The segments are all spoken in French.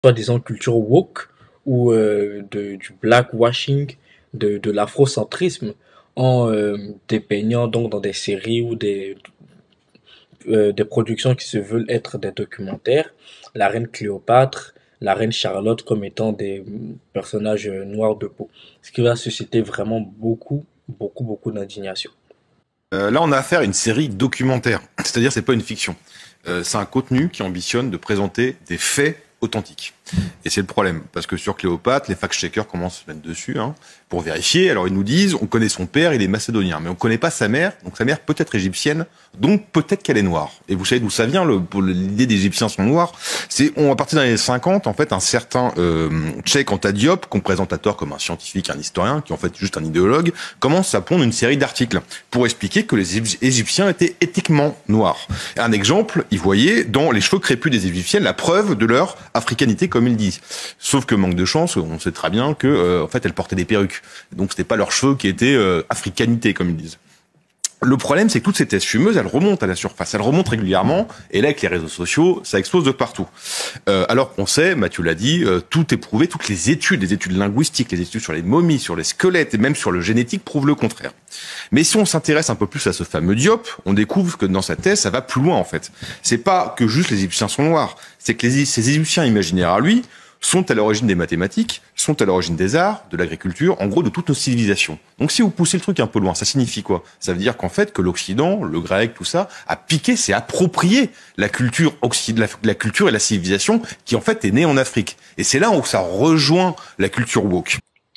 soi-disant culture woke ou du blackwashing, de l'afrocentrisme en dépeignant donc dans des séries ou des productions qui se veulent être des documentaires, la reine Cléopâtre, la reine Charlotte comme étant des personnages noirs de peau. Ce qui va susciter vraiment beaucoup d'indignation. Là, on a affaire à une série documentaire, c'est-à-dire c'est pas une fiction. C'est un contenu qui ambitionne de présenter des faits authentiques. Et c'est le problème, parce que sur Cléopâtre, les fact-checkers commencent à se mettre dessus pour vérifier. Alors ils nous disent, on connaît son père, il est macédonien, mais on connaît pas sa mère, donc sa mère peut-être égyptienne, donc peut-être qu'elle est noire. Et vous savez d'où ça vient, l'idée des Égyptiens sont noirs. À partir des années 50, en fait, un certain Cheikh Anta Diop, qu'on présente à tort comme un scientifique, un historien, qui est en fait juste un idéologue, commence à pondre une série d'articles pour expliquer que les Égyptiens étaient éthiquement noirs. Et un exemple, ils voyaient dans les cheveux crépus des Égyptiennes la preuve de leur africanité, comme ils disent. Sauf que manque de chance, on sait très bien que en fait elles portaient des perruques. Donc c'était pas leurs cheveux qui étaient africanité, comme ils disent. Le problème, c'est que toute cette thèse fumeuse, elle remonte à la surface, elle remonte régulièrement, et là, avec les réseaux sociaux, ça explose de partout. Alors qu'on sait, Mathieu l'a dit, tout est prouvé, toutes les études linguistiques, les études sur les momies, sur les squelettes, et même sur le génétique, prouvent le contraire. Mais si on s'intéresse un peu plus à ce fameux Diop, on découvre que dans sa thèse, ça va plus loin, en fait. C'est pas que juste les Égyptiens sont noirs, c'est que ces Égyptiens imaginaires à lui sont à l'origine des mathématiques, sont à l'origine des arts, de l'agriculture, en gros de toutes nos civilisations. Donc si vous poussez le truc un peu loin, ça signifie quoi? Ça veut dire qu'en fait que l'Occident, le grec, tout ça, a piqué, s'est approprié la culture la culture et la civilisation qui en fait est née en Afrique. Et c'est là où ça rejoint la culture woke.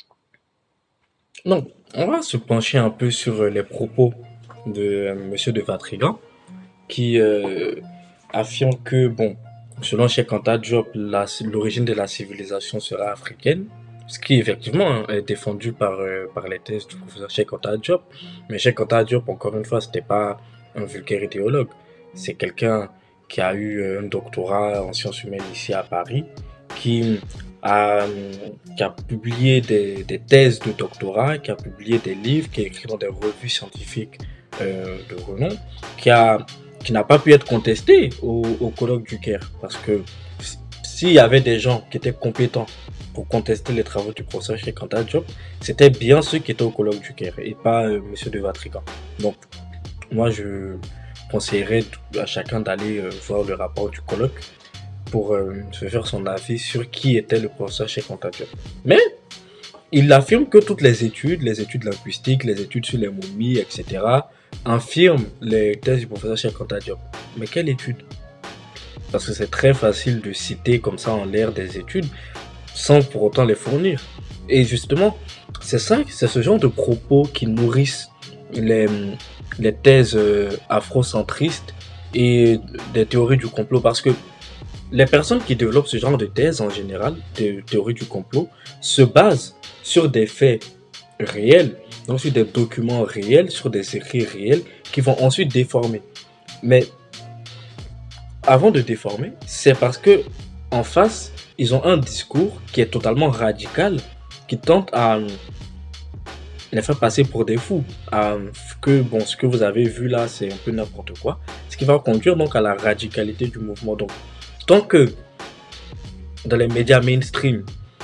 Donc, on va se pencher un peu sur les propos de Monsieur de Vatrigan, qui affirme que, bon, selon Cheikh Anta Diop, l'origine de la civilisation sera africaine, ce qui effectivement est défendu par les thèses du professeur Cheikh Anta Diop. Mais Cheikh Anta Diop, encore une fois, c'était pas un vulgaire idéologue. C'est quelqu'un qui a eu un doctorat en sciences humaines ici à Paris, qui a, qui a publié des thèses de doctorat, qui a publié des livres, qui a écrit dans des revues scientifiques de renom, qui n'a pas pu être contesté au colloque du Caire. Parce que s'il y avait des gens qui étaient compétents pour contester les travaux du professeur Cheikh Anta Diop, c'était bien ceux qui étaient au colloque du Caire et pas Monsieur de Vatrigan. Donc, moi, je conseillerais à chacun d'aller voir le rapport du colloque pour se faire son avis sur qui était le professeur Cheikh Anta Diop. Mais il affirme que toutes les études linguistiques, les études sur les momies, etc., infirment les thèses du professeur Cheikh Anta Diop. Mais quelle étude? Parce que c'est très facile de citer comme ça en l'air des études sans pour autant les fournir. Et justement, c'est ce genre de propos qui nourrissent les thèses afrocentristes et des théories du complot. Parce que les personnes qui développent ce genre de thèses en général, de théories du complot, se basent sur des faits réels, donc sur des documents réels, sur des écrits réels, qui vont ensuite déformer. Mais avant de déformer, c'est parce que en face, ils ont un discours qui est totalement radical, qui tente à les faire passer pour des fous, que bon, ce que vous avez vu là, c'est un peu n'importe quoi, ce qui va conduire donc à la radicalité du mouvement. Donc, tant que dans les médias mainstream,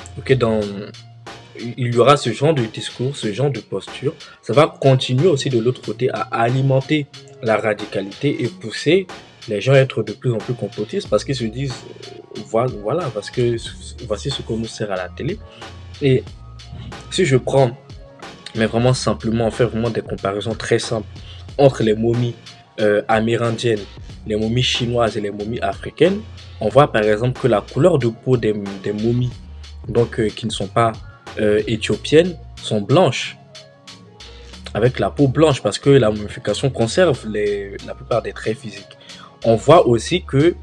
il y aura ce genre de discours, ce genre de posture, ça va continuer aussi de l'autre côté à alimenter la radicalité et pousser les gens à être de plus en plus complotistes parce qu'ils se disent voilà, parce que voici ce qu'on nous sert à la télé. Et si je prends, mais vraiment simplement, faire vraiment des comparaisons très simples entre les momies amérindiennes, les momies chinoises et les momies africaines, on voit par exemple que la couleur de peau des momies, donc qui ne sont pas éthiopiennes, sont blanches, avec la peau blanche, parce que la momification conserve la plupart des traits physiques. On voit aussi que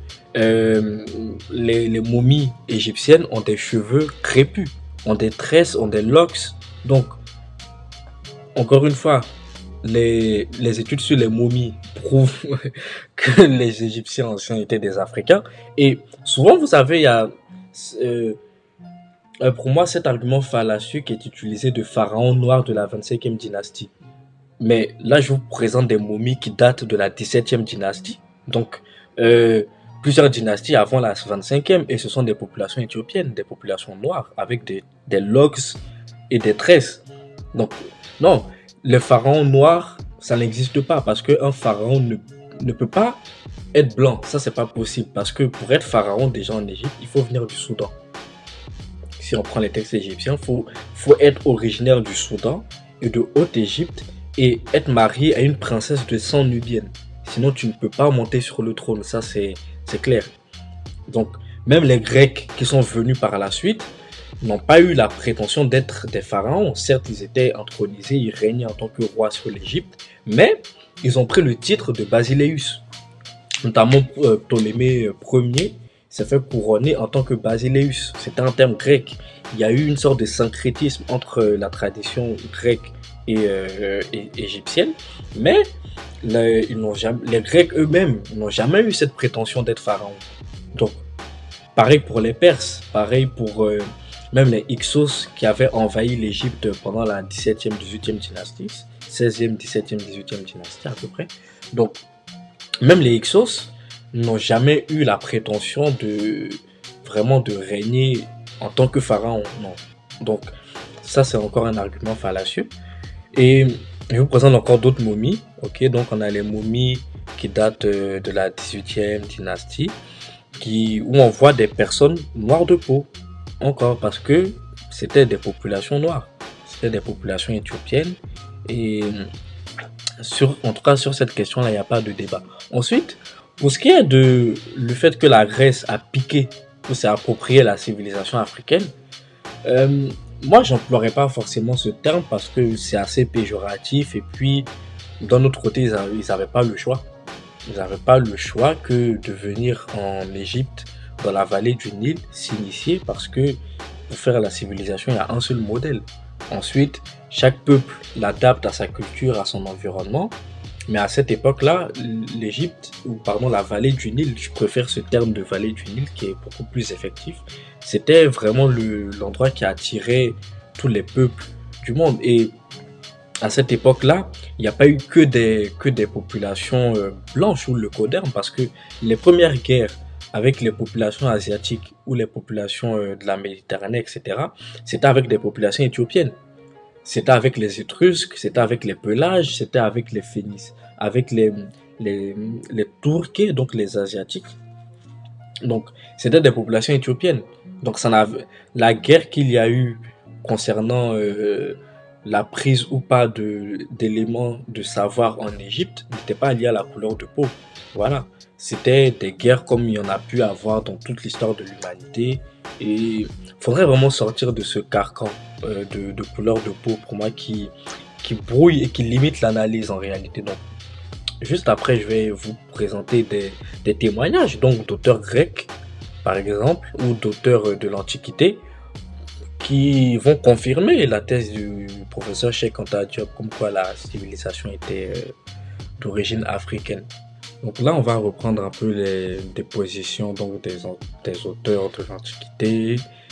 les momies égyptiennes ont des cheveux crépus, ont des tresses, ont des locks. Donc, encore une fois, les études sur les momies prouvent que les Égyptiens anciens étaient des Africains. Et souvent, vous savez, il y a, pour moi, cet argument fallacieux qui est utilisé de pharaons noirs de la 25e dynastie. Mais là, je vous présente des momies qui datent de la 17e dynastie. Donc, plusieurs dynasties avant la 25e, et ce sont des populations éthiopiennes, des populations noires, avec des logs et des tresses. Donc, non, les pharaons noirs, ça n'existe pas, parce qu'un pharaon ne peut pas être blanc. Ça, c'est pas possible, parce que pour être pharaon déjà en Égypte, il faut venir du Soudan. Si on prend les textes égyptiens, faut être originaire du Soudan et de Haute-Égypte et être marié à une princesse de sang nubienne. Sinon, tu ne peux pas monter sur le trône. Ça, c'est clair. Donc, même les Grecs qui sont venus par la suite n'ont pas eu la prétention d'être des pharaons. Certes, ils étaient intronisés, ils régnaient en tant que rois sur l'Égypte, mais ils ont pris le titre de Basileus. Notamment Ptolémée Ier s'est fait couronner en tant que Basileus. C'était un terme grec. Il y a eu une sorte de syncrétisme entre la tradition grecque et égyptienne, mais les Grecs eux-mêmes n'ont jamais eu cette prétention d'être pharaons. Donc, pareil pour les Perses, pareil pour même les Hyksos qui avaient envahi l'Égypte pendant la 17e, 18e dynastie, 16e, 17e, 18e dynastie à peu près. Donc, même les Hyksos n'ont jamais eu la prétention de vraiment de régner en tant que pharaon, non. Donc, ça c'est encore un argument fallacieux. Et je vous présente encore d'autres momies. Ok, donc on a les momies qui datent de la 18e dynastie, où on voit des personnes noires de peau, encore parce que c'était des populations noires, c'était des populations éthiopiennes, et en tout cas sur cette question-là, il n'y a pas de débat. Ensuite, pour ce qui est de le fait que la Grèce a piqué ou s'est approprié la civilisation africaine, moi j'emploierais pas forcément ce terme parce que c'est assez péjoratif, et puis d'un autre côté ils n'avaient pas le choix. Ils n'avaient pas le choix que de venir en Égypte, dans la vallée du Nil, s'initier, parce que pour faire la civilisation, il y a un seul modèle. Ensuite, chaque peuple l'adapte à sa culture, à son environnement. Mais à cette époque-là, l'Égypte, ou pardon, la vallée du Nil, je préfère ce terme de vallée du Nil qui est beaucoup plus effectif, c'était vraiment l'endroit qui attirait tous les peuples du monde. Et à cette époque-là, il n'y a pas eu que des populations blanches ou leucodermes, parce que les premières guerres avec les populations asiatiques ou les populations de la Méditerranée, etc., c'était avec des populations éthiopiennes. C'était avec les Étrusques, c'était avec les Pelages, c'était avec les Phénices, avec les Turcs, donc les Asiatiques. Donc, c'était des populations éthiopiennes. Donc, la guerre qu'il y a eu concernant la prise ou pas d'éléments de savoir en Égypte n'était pas liée à la couleur de peau. Voilà. C'était des guerres comme il y en a pu avoir dans toute l'histoire de l'humanité. Et il faudrait vraiment sortir de ce carcan de couleur de peau, pour moi, qui brouille et qui limite l'analyse en réalité. Donc, juste après, je vais vous présenter des témoignages donc d'auteurs grecs, par exemple, ou d'auteurs de l'Antiquité, qui vont confirmer la thèse du professeur Cheikh Anta Diop, comme quoi la civilisation était d'origine africaine. Donc là, on va reprendre un peu des positions donc des auteurs de l'Antiquité,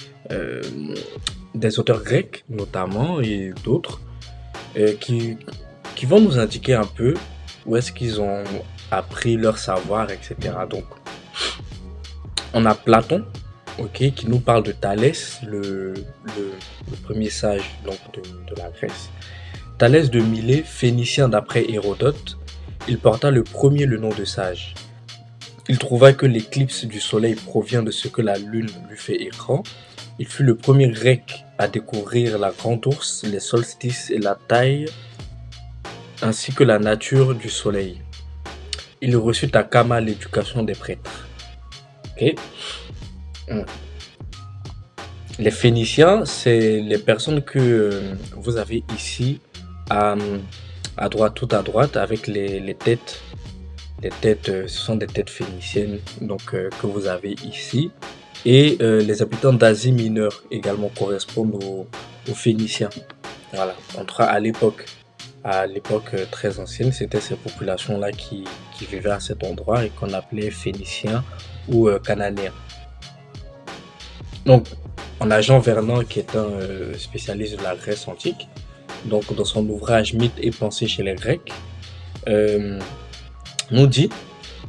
des auteurs grecs notamment, et d'autres, qui vont nous indiquer un peu où est-ce qu'ils ont appris leur savoir, etc. Donc, on a Platon, ok, qui nous parle de Thalès, le premier sage donc, de la Grèce. Thalès de Milet, phénicien d'après Hérodote, il porta le premier le nom de sage. Il trouva que l'éclipse du soleil provient de ce que la lune lui fait écran. Il fut le premier grec à découvrir la grande ourse, les solstices et la taille, ainsi que la nature du soleil. Il reçut à Kama l'éducation des prêtres. Okay. Les Phéniciens, c'est les personnes que vous avez ici à droite, tout à droite, avec les têtes. Les têtes, ce sont des têtes phéniciennes donc, que vous avez ici. Et les habitants d'Asie mineure également correspondent aux Phéniciens. Voilà, en tout cas à l'époque très ancienne, c'était ces populations-là qui vivaient à cet endroit et qu'on appelait Phéniciens ou Cananéens. Donc, on a Jean Vernant qui est un spécialiste de la Grèce antique. Donc, dans son ouvrage Mythes et pensées chez les Grecs, nous dit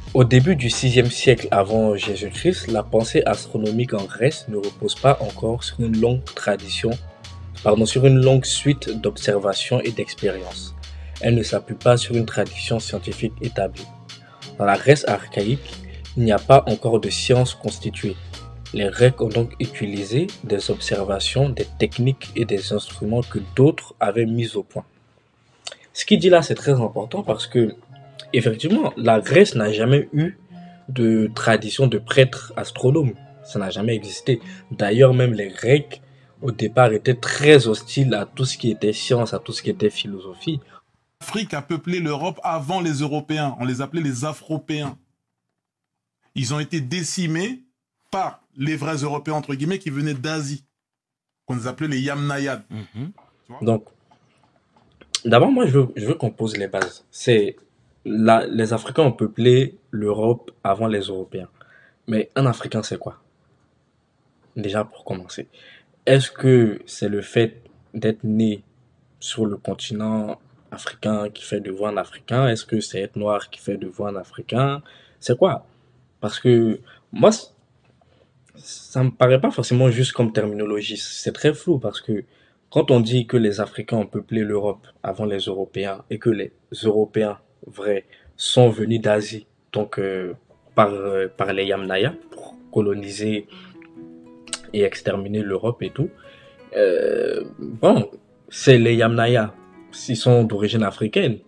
Au début du 6e siècle avant Jésus-Christ, la pensée astronomique en Grèce ne repose pas encore sur une longue tradition, sur une longue suite d'observations et d'expériences. Elle ne s'appuie pas sur une tradition scientifique établie. Dans la Grèce archaïque, il n'y a pas encore de science constituée. Les Grecs ont donc utilisé des observations, des techniques et des instruments que d'autres avaient mis au point. Ce qu'il dit là, c'est très important parce que, effectivement, la Grèce n'a jamais eu de tradition de prêtre astronome. Ça n'a jamais existé. D'ailleurs, même les Grecs, au départ, étaient très hostiles à tout ce qui était science, à tout ce qui était philosophie. L'Afrique a peuplé l'Europe avant les Européens. On les appelait les Afropéens. Ils ont été décimés par les vrais Européens, entre guillemets, qui venaient d'Asie, qu'on les appelait les Yamnayades. Donc, d'abord, moi, je veux qu'on pose les bases. Les Africains ont peuplé l'Europe avant les Européens. Mais un Africain, c'est quoi? Déjà, pour commencer. Est-ce que c'est le fait d'être né sur le continent africain qui fait de vous un Africain? Est-ce que c'est être noir qui fait de vous un Africain? C'est quoi? Parce que moi, ça me paraît pas forcément juste comme terminologie. C'est très flou parce que quand on dit que les Africains ont peuplé l'Europe avant les Européens et que les Européens vrais sont venus d'Asie, donc par les Yamnaya pour coloniser et exterminer l'Europe et tout, bon, c'est les Yamnaya, s'ils sont d'origine africaine.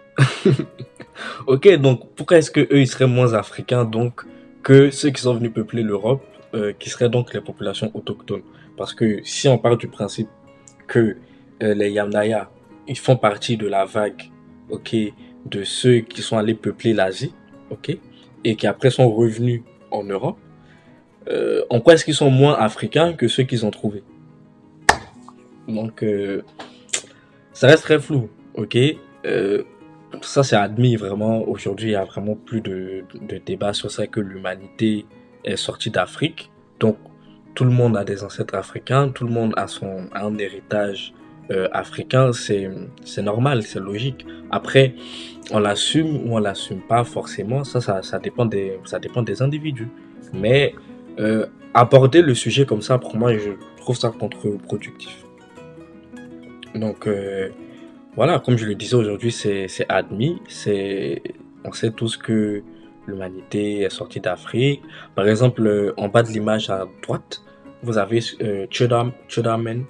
Ok, donc pourquoi est-ce que eux ils seraient moins africains donc que ceux qui sont venus peupler l'Europe, qui seraient donc les populations autochtones? Parce que si on part du principe que les Yamnaya ils font partie de la vague, ok, de ceux qui sont allés peupler l'Asie, ok, et qui après sont revenus en Europe, en quoi est-ce qu'ils sont moins africains que ceux qu'ils ont trouvés? Donc ça reste très flou, ok. Ça c'est admis vraiment. Aujourd'hui, il y a vraiment plus de débat sur ça, que l'humanité est sortie d'Afrique. Donc tout le monde a des ancêtres africains, tout le monde a un héritage africain. C'est normal, c'est logique. Après, on l'assume ou on l'assume pas forcément. Ça dépend des individus. Mais aborder le sujet comme ça, pour moi, je trouve ça contre-productif. Donc voilà, comme je le disais aujourd'hui, c'est admis. On sait tous que l'humanité est sortie d'Afrique. Par exemple, en bas de l'image à droite, vous avez Tjödaman,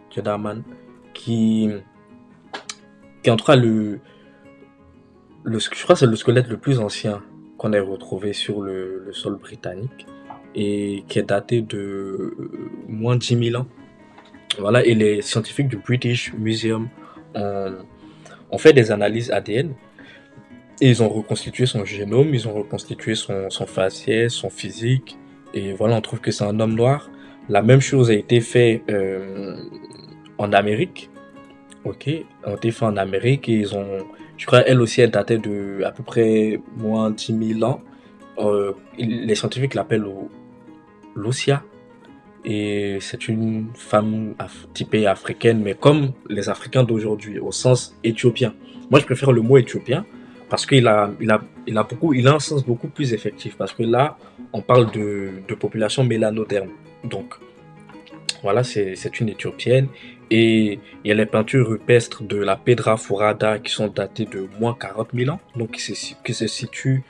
qui est en tout cas je crois que c'est le squelette le plus ancien qu'on ait retrouvé sur le sol britannique et qui est daté de moins de 10 000 ans. Voilà, et les scientifiques du British Museum ont fait des analyses ADN et ils ont reconstitué son génome, ils ont reconstitué son faciès, son physique, et voilà, on trouve que c'est un homme noir. La même chose a été fait en Amérique, ok, a été fait en Amérique, et je crois elle aussi elle datait de à peu près moins de 10 000 ans. Les scientifiques l'appellent Lucia. Et c'est une femme typée africaine, mais comme les Africains d'aujourd'hui, au sens éthiopien. Moi, je préfère le mot éthiopien parce qu'il a un sens beaucoup plus effectif. Parce que là, on parle de population mélanoderme. Donc, voilà, c'est une éthiopienne. Et il y a les peintures rupestres de la Pedra Furada qui sont datées de moins 40 000 ans. Donc, qui se situent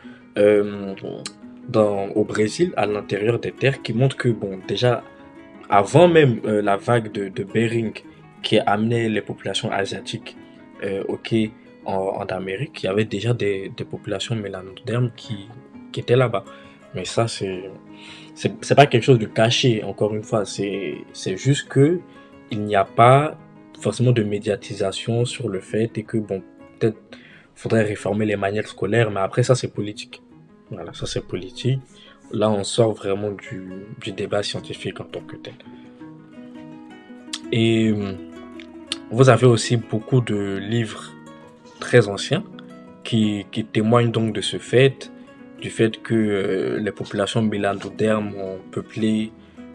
au Brésil, à l'intérieur des terres, qui montrent que, bon, déjà, avant même la vague de Bering qui a amené les populations asiatiques en Amérique, il y avait déjà des populations mélanodermes qui étaient là-bas. Mais ça, c'est pas quelque chose de caché, encore une fois. C'est juste que il n'y a pas forcément de médiatisation sur le fait, et que, bon, peut-être faudrait réformer les manuels scolaires, mais après, ça, c'est politique. Voilà, ça, c'est politique. Là, on sort vraiment du débat scientifique en tant que tel. Et vous avez aussi beaucoup de livres très anciens qui témoignent donc de ce fait, du fait que les populations mélanodermes ont peuplé,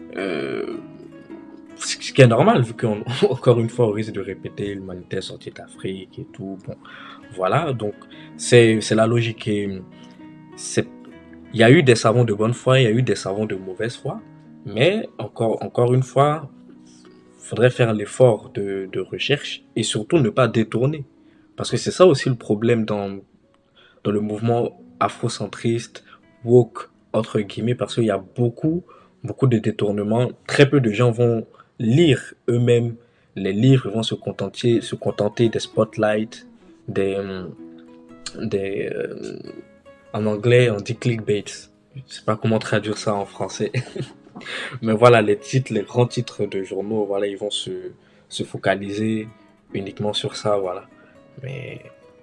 ce qui est normal, vu qu'encore une fois, on risque de répéter, l'humanité est sortie d'Afrique et tout. Bon, voilà, donc c'est la logique. Et Il y a eu des savants de bonne foi, il y a eu des savants de mauvaise foi, mais encore une fois, il faudrait faire l'effort de recherche et surtout ne pas détourner. Parce que c'est ça aussi le problème dans le mouvement afrocentriste, woke, entre guillemets, parce qu'il y a beaucoup de détournements. Très peu de gens vont lire eux-mêmes les livres, ils vont se contenter des spotlights, des, des en anglais, on dit clickbait. Je sais pas comment traduire ça en français. Mais voilà, les titres, les grands titres de journaux, voilà, ils vont se focaliser uniquement sur ça, voilà. Mais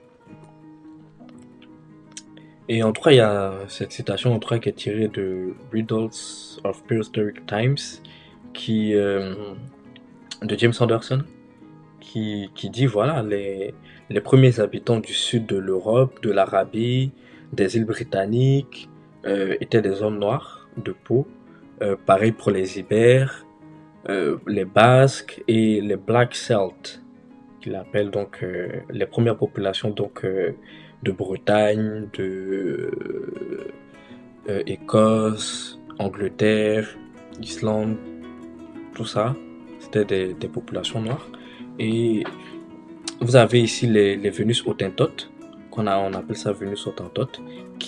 et en tout cas, il y a cette citation en tout cas qui est tirée de Riddles of Prehistoric Times, qui de James Anderson, qui dit voilà les premiers habitants du sud de l'Europe, de l'Arabie, des îles britanniques étaient des hommes noirs de peau. Pareil pour les Ibères, les Basques et les Black Celts, qu'il appelle donc les premières populations donc de Bretagne, de Écosse, Angleterre, Islande, tout ça, c'était des populations noires. Et vous avez ici les Vénus autentotes, on appelle ça Vénus autentote,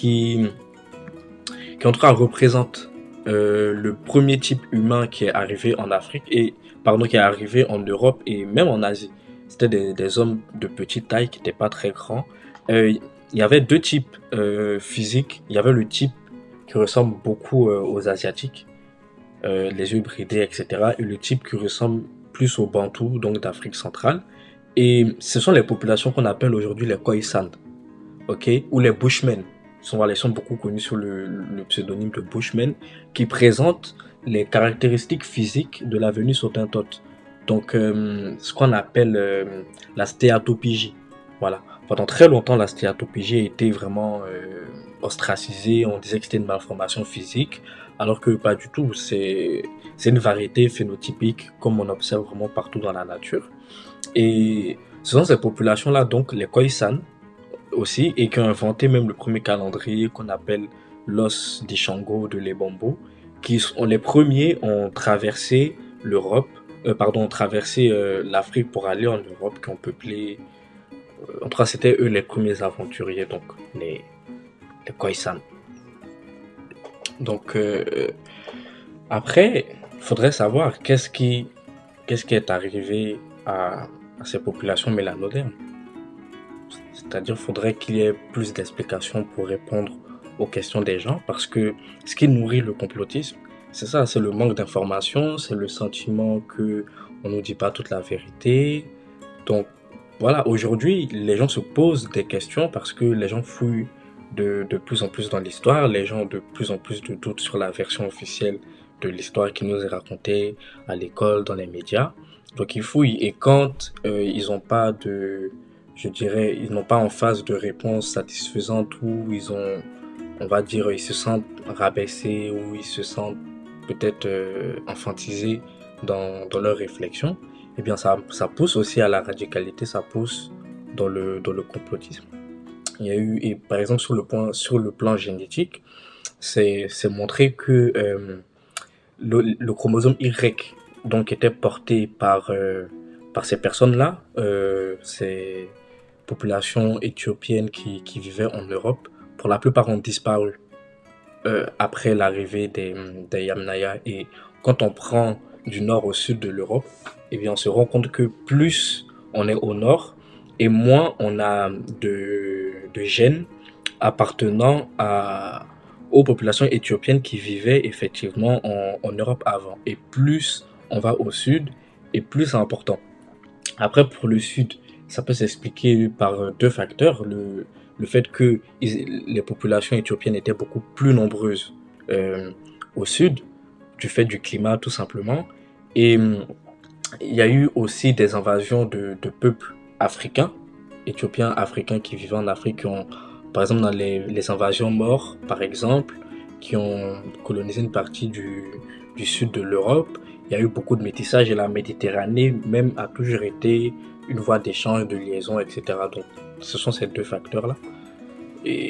qui en tout cas représente le premier type humain qui est arrivé en Afrique qui est arrivé en Europe et même en Asie. C'était des hommes de petite taille qui n'étaient pas très grands. Il y avait deux types physiques. Il y avait le type qui ressemble beaucoup aux Asiatiques, les yeux bridés, etc. Et le type qui ressemble plus aux Bantous, donc d'Afrique centrale. Et ce sont les populations qu'on appelle aujourd'hui les Khoisan, ok, ou les Bushmen. Ils sont beaucoup connus sous le pseudonyme de Bushmen, qui présentent les caractéristiques physiques de la Vénus autentote. Donc, ce qu'on appelle la stéatopygie. Voilà. Pendant très longtemps, la stéatopygie a été vraiment ostracisée. On disait que c'était une malformation physique, alors que pas du tout. C'est une variété phénotypique, comme on observe vraiment partout dans la nature. Et ce sont ces populations-là, donc les Khoisan aussi, et qui ont inventé même le premier calendrier qu'on appelle l'os d'Ishango de l'Ebombo, qui sont les premiers ont traversé l'Europe, ont traversé l'Afrique pour aller en Europe, qui ont peuplé. En tout cas, c'était eux les premiers aventuriers, donc les Khoisan. Donc après, il faudrait savoir qu'est-ce qui est arrivé à ces populations mélanodermes. C'est-à-dire qu'il faudrait qu'il y ait plus d'explications pour répondre aux questions des gens, parce que ce qui nourrit le complotisme, c'est ça, c'est le manque d'informations, c'est le sentiment que on nous dit pas toute la vérité. Donc voilà, aujourd'hui, les gens se posent des questions parce que les gens fouillent de plus en plus dans l'histoire, les gens ont de plus en plus de doutes sur la version officielle de l'histoire qui nous est racontée à l'école, dans les médias. Donc ils fouillent, et quand ils n'ont pas ils n'ont pas en face de réponse satisfaisante, ou on va dire, ils se sentent rabaissés, ou ils se sentent peut-être infantisés dans leur réflexion, eh bien ça pousse aussi à la radicalité, ça pousse dans le complotisme. Il y a eu, et par exemple sur le plan génétique, c'est montré que le chromosome Y, donc, était porté par ces personnes-là, ces populations éthiopiennes qui vivaient en Europe, pour la plupart ont disparu après l'arrivée des Yamnaya. Et quand on prend du nord au sud de l'Europe, eh bien on se rend compte que plus on est au nord, et moins on a de gènes appartenant aux populations éthiopiennes qui vivaient effectivement en Europe avant. Et plus on va au sud, et plus c'est important. Après, pour le sud, ça peut s'expliquer par deux facteurs. Le fait que les populations éthiopiennes étaient beaucoup plus nombreuses au sud, du fait du climat tout simplement. Et il y a eu aussi des invasions de peuples africains, éthiopiens africains qui vivaient en Afrique, qui ont, par exemple dans les invasions Maures, par exemple, qui ont colonisé une partie du sud de l'Europe. Il y a eu beaucoup de métissage, et la Méditerranée même a toujours été une voie d'échange, de liaison, etc. Donc ce sont ces deux facteurs-là. Et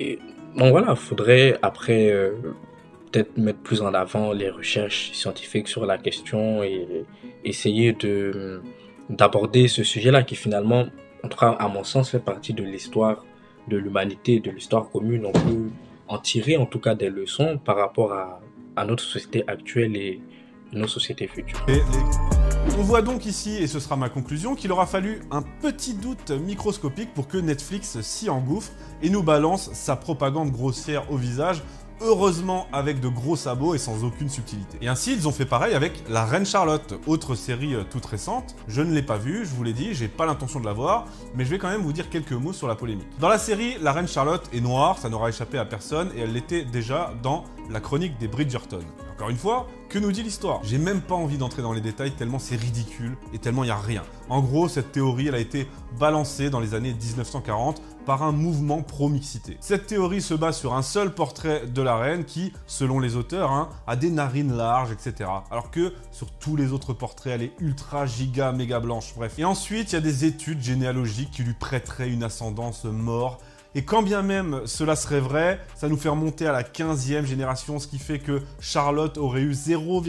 Donc voilà, faudrait après peut-être mettre plus en avant les recherches scientifiques sur la question et essayer de d'aborder ce sujet-là qui finalement, en tout cas à mon sens, fait partie de l'histoire de l'humanité, de l'histoire commune. On peut en tirer en tout cas des leçons par rapport à notre société actuelle et nos sociétés futures. On voit donc ici, et ce sera ma conclusion, qu'il aura fallu un petit doute microscopique pour que Netflix s'y engouffre et nous balance sa propagande grossière au visage, heureusement avec de gros sabots et sans aucune subtilité. Et ainsi, ils ont fait pareil avec La Reine Charlotte, autre série toute récente. Je ne l'ai pas vue, je vous l'ai dit, j'ai pas l'intention de la voir, mais je vais quand même vous dire quelques mots sur la polémique. Dans la série, La Reine Charlotte est noire, ça n'aura échappé à personne, et elle l'était déjà dans la chronique des Bridgerton. Encore une fois, que nous dit l'histoire? J'ai même pas envie d'entrer dans les détails tellement c'est ridicule et tellement il n'y a rien. En gros, cette théorie, elle a été balancée dans les années 1940 par un mouvement pro-mixité. Cette théorie se base sur un seul portrait de la reine qui, selon les auteurs, a des narines larges, etc. Alors que sur tous les autres portraits, elle est ultra giga méga blanche, bref. Et ensuite, il y a des études généalogiques qui lui prêteraient une ascendance mort. Et quand bien même cela serait vrai, ça nous fait remonter à la 15e génération, ce qui fait que Charlotte aurait eu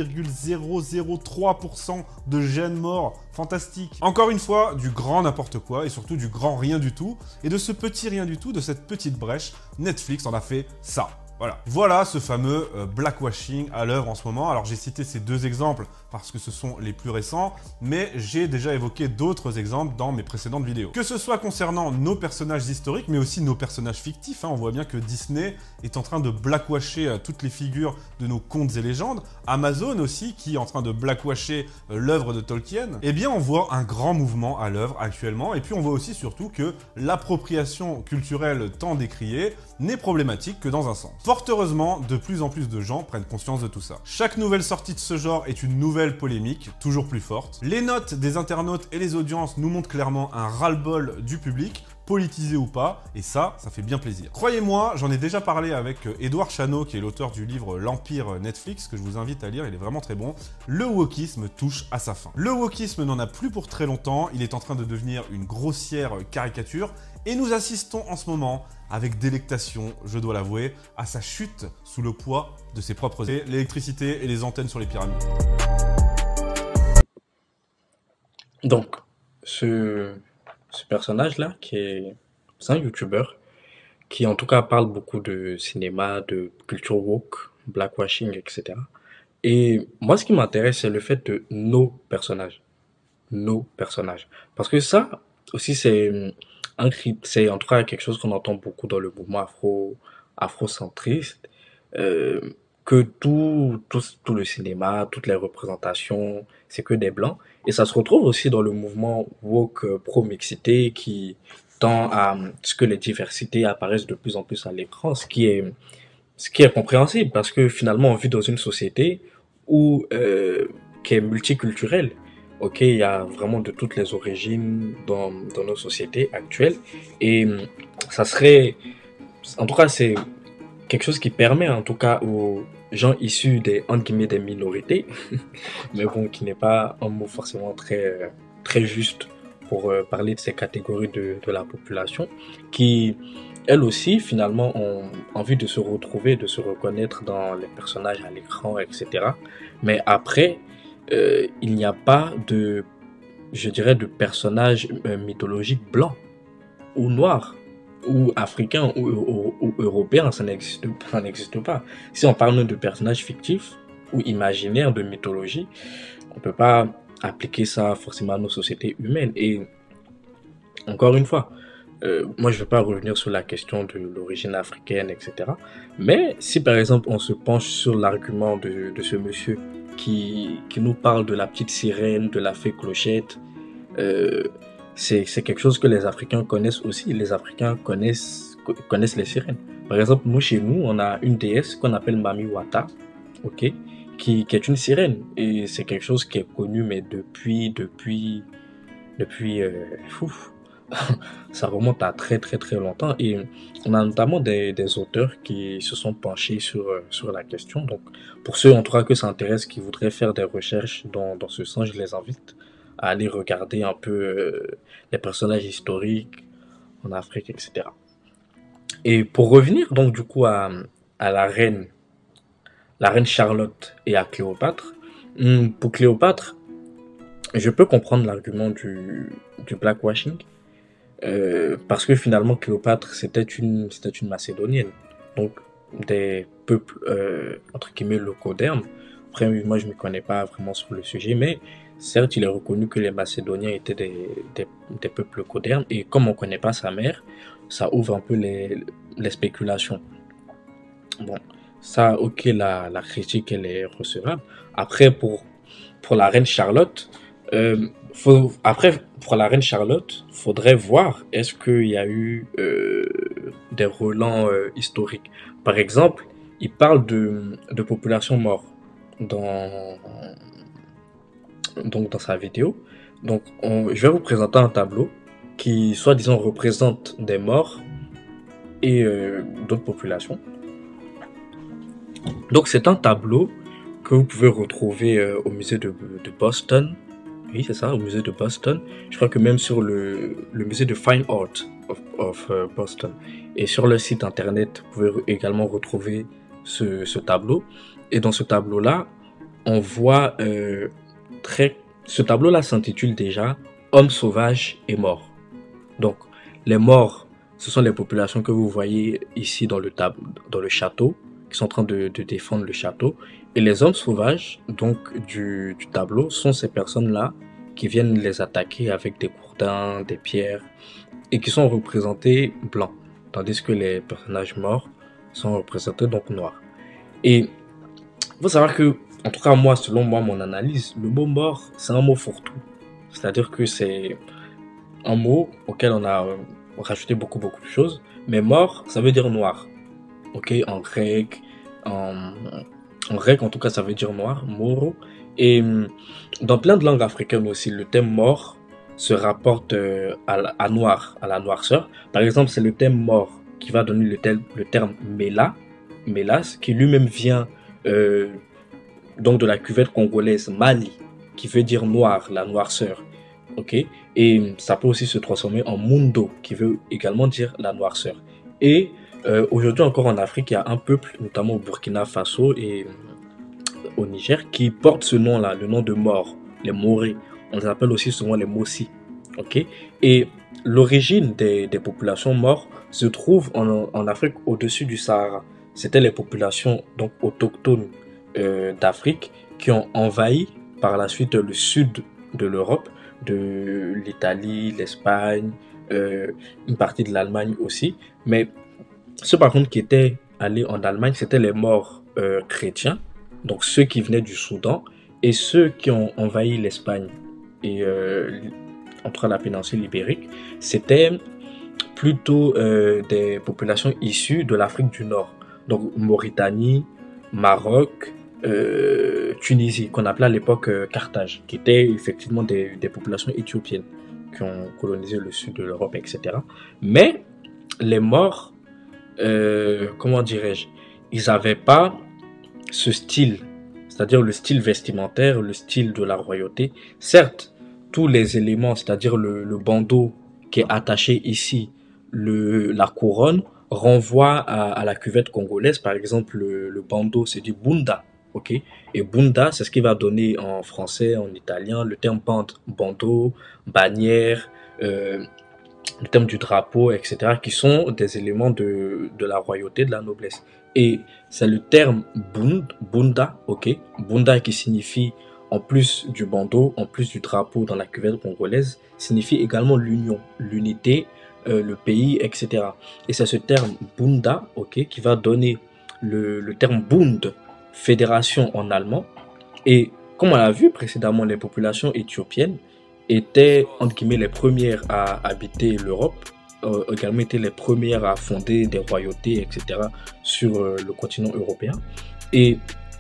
0,003% de gènes morts. Fantastique. Encore une fois, du grand n'importe quoi et surtout du grand rien du tout. Et de ce petit rien du tout, de cette petite brèche, Netflix en a fait ça. Voilà ce fameux blackwashing à l'œuvre en ce moment. Alors j'ai cité ces deux exemples parce que ce sont les plus récents, mais j'ai déjà évoqué d'autres exemples dans mes précédentes vidéos. Que ce soit concernant nos personnages historiques, mais aussi nos personnages fictifs, on voit bien que Disney est en train de blackwasher toutes les figures de nos contes et légendes, Amazon aussi qui est en train de blackwasher l'œuvre de Tolkien. Eh bien on voit un grand mouvement à l'œuvre actuellement, et puis on voit aussi surtout que l'appropriation culturelle tant décriée n'est problématique que dans un sens. Fort heureusement, de plus en plus de gens prennent conscience de tout ça. Chaque nouvelle sortie de ce genre est une nouvelle polémique, toujours plus forte. Les notes des internautes et les audiences nous montrent clairement un ras-le-bol du public, politisé ou pas, et ça fait bien plaisir. Croyez-moi, j'en ai déjà parlé avec Édouard Chano, qui est l'auteur du livre L'Empire Netflix, que je vous invite à lire, il est vraiment très bon. Le wokisme touche à sa fin. Le wokisme n'en a plus pour très longtemps, il est en train de devenir une grossière caricature, et nous assistons en ce moment, avec délectation, je dois l'avouer, à sa chute sous le poids de ses propres l'électricité et les antennes sur les pyramides. Donc, ce personnage-là, c'est un YouTuber qui en tout cas parle beaucoup de cinéma, de culture woke, blackwashing, etc. Et moi, ce qui m'intéresse, c'est le fait de nos personnages. Nos personnages. Parce que ça aussi, c'est en tout cas quelque chose qu'on entend beaucoup dans le mouvement afrocentriste, euh, que tout le cinéma, toutes les représentations, c'est que des blancs. Et ça se retrouve aussi dans le mouvement woke pro-mixité qui tend à ce que les diversités apparaissent de plus en plus à l'écran, ce qui est compréhensible parce que finalement on vit dans une société où qui est multiculturelle. Ok, il y a vraiment de toutes les origines dans nos sociétés actuelles et ça serait, en tout cas, c'est quelque chose qui permet en tout cas aux gens issus des entre guillemets des minorités, mais bon, qui n'est pas un mot forcément très juste pour parler de ces catégories de la population, qui elles aussi finalement ont envie de se retrouver, de se reconnaître dans les personnages à l'écran, etc. Mais après, il n'y a pas de, je dirais, de personnages mythologiques blancs ou noirs ou africains ou européens, ça n'existe pas. Si on parle de personnages fictifs ou imaginaires de mythologie, on peut pas appliquer ça forcément à nos sociétés humaines. Et encore une fois, moi je ne vais pas revenir sur la question de l'origine africaine, etc. Mais si par exemple on se penche sur l'argument de ce monsieur qui nous parle de la petite sirène, de la fée Clochette, euh, c'est quelque chose que les Africains connaissent aussi. Les Africains connaissent les sirènes. Par exemple, nous, chez nous, on a une déesse qu'on appelle Mami Wata, ok, qui est une sirène. Et c'est quelque chose qui est connu, mais depuis, ouf, ça remonte à très longtemps. Et on a notamment des auteurs qui se sont penchés sur la question. Donc, pour ceux, en tout cas, que ça intéresse, qui voudraient faire des recherches dans ce sens, je les invite à aller regarder un peu les personnages historiques en Afrique, etc. Et pour revenir donc du coup à la reine Charlotte et à Cléopâtre, pour Cléopâtre, je peux comprendre l'argument du blackwashing, parce que finalement Cléopâtre c'était une Macédonienne, donc des peuples entre guillemets locaux-dermes. Après moi je ne me connais pas vraiment sur le sujet, mais certes il est reconnu que les Macédoniens étaient des peuples locaux-dermes, et comme on ne connaît pas sa mère, ça ouvre un peu les spéculations. Bon, ça ok, la critique elle est recevable. Après pour la reine Charlotte, après, pour la reine Charlotte, faudrait voir est-ce qu'il y a eu des relents historiques. Par exemple, il parle de population morte dans, donc dans sa vidéo. Donc, je vais vous présenter un tableau qui, soi-disant, représente des morts et d'autres populations. Donc, c'est un tableau que vous pouvez retrouver au musée de Boston. Oui, c'est ça, au musée de Boston. Je crois que même sur le musée de Fine Art of Boston. Et sur le site internet, vous pouvez également retrouver ce tableau. Et dans ce tableau-là, on voit ce tableau-là s'intitule déjà Hommes sauvages et morts. Donc, les morts, ce sont les populations que vous voyez ici dans le château, qui sont en train de défendre le château. Et les hommes sauvages, donc du tableau, sont ces personnes-là qui viennent les attaquer avec des gourdins, des pierres, et qui sont représentés blancs, tandis que les personnages morts sont représentés donc noirs. Et il faut savoir que, en tout cas moi, selon moi, mon analyse, le mot mort, c'est un mot fourre-tout. C'est-à-dire que c'est un mot auquel on a rajouté beaucoup de choses, mais mort, ça veut dire noir. Ok, en grec, en grec, en tout cas, ça veut dire noir, moro. Et dans plein de langues africaines aussi, le thème mort se rapporte à noir, à la noirceur. Par exemple, c'est le thème mort qui va donner le terme Mela, Mélas, qui lui-même vient donc de la cuvette congolaise Mali, qui veut dire noir, la noirceur. Ok, et ça peut aussi se transformer en Mundo, qui veut également dire la noirceur. Et aujourd'hui encore en Afrique, il y a un peuple, notamment au Burkina Faso et au Niger, qui porte ce nom-là, le nom de mort, les Morés. On les appelle aussi souvent les Mossi. Okay? Et l'origine des populations mortes se trouve en Afrique au-dessus du Sahara. C'était les populations donc autochtones d'Afrique qui ont envahi par la suite le sud de l'Europe, de l'Italie, l'Espagne, une partie de l'Allemagne aussi. Mais ceux par contre qui étaient allés en Allemagne, c'était les morts chrétiens, donc ceux qui venaient du Soudan, et ceux qui ont envahi l'Espagne et entre la péninsule ibérique, c'était plutôt des populations issues de l'Afrique du Nord, donc Mauritanie, Maroc, Tunisie, qu'on appelait à l'époque Carthage, qui étaient effectivement des populations éthiopiennes qui ont colonisé le sud de l'Europe, etc. Mais les morts, comment dirais-je, ils n'avaient pas ce style, c'est-à-dire le style vestimentaire, le style de la royauté. Certes, tous les éléments, c'est-à-dire le bandeau qui est attaché ici, la couronne, renvoie à la cuvette congolaise. Par exemple, le bandeau, c'est du bunda. Okay? Et bunda, c'est ce qui va donner en français, en italien, le terme bandeau, bannière, le terme du drapeau, etc., qui sont des éléments de la royauté, de la noblesse. Et c'est le terme bunda, ok, bunda qui signifie, en plus du bandeau, en plus du drapeau dans la cuvette congolaise, signifie également l'union, l'unité, le pays, etc. Et c'est ce terme bunda, ok, qui va donner le terme Bund, fédération en allemand. Et comme on l'a vu précédemment, les populations éthiopiennes étaient, entre guillemets, les premières à habiter l'Europe, également étaient les premières à fonder des royautés, etc., sur le continent européen. Et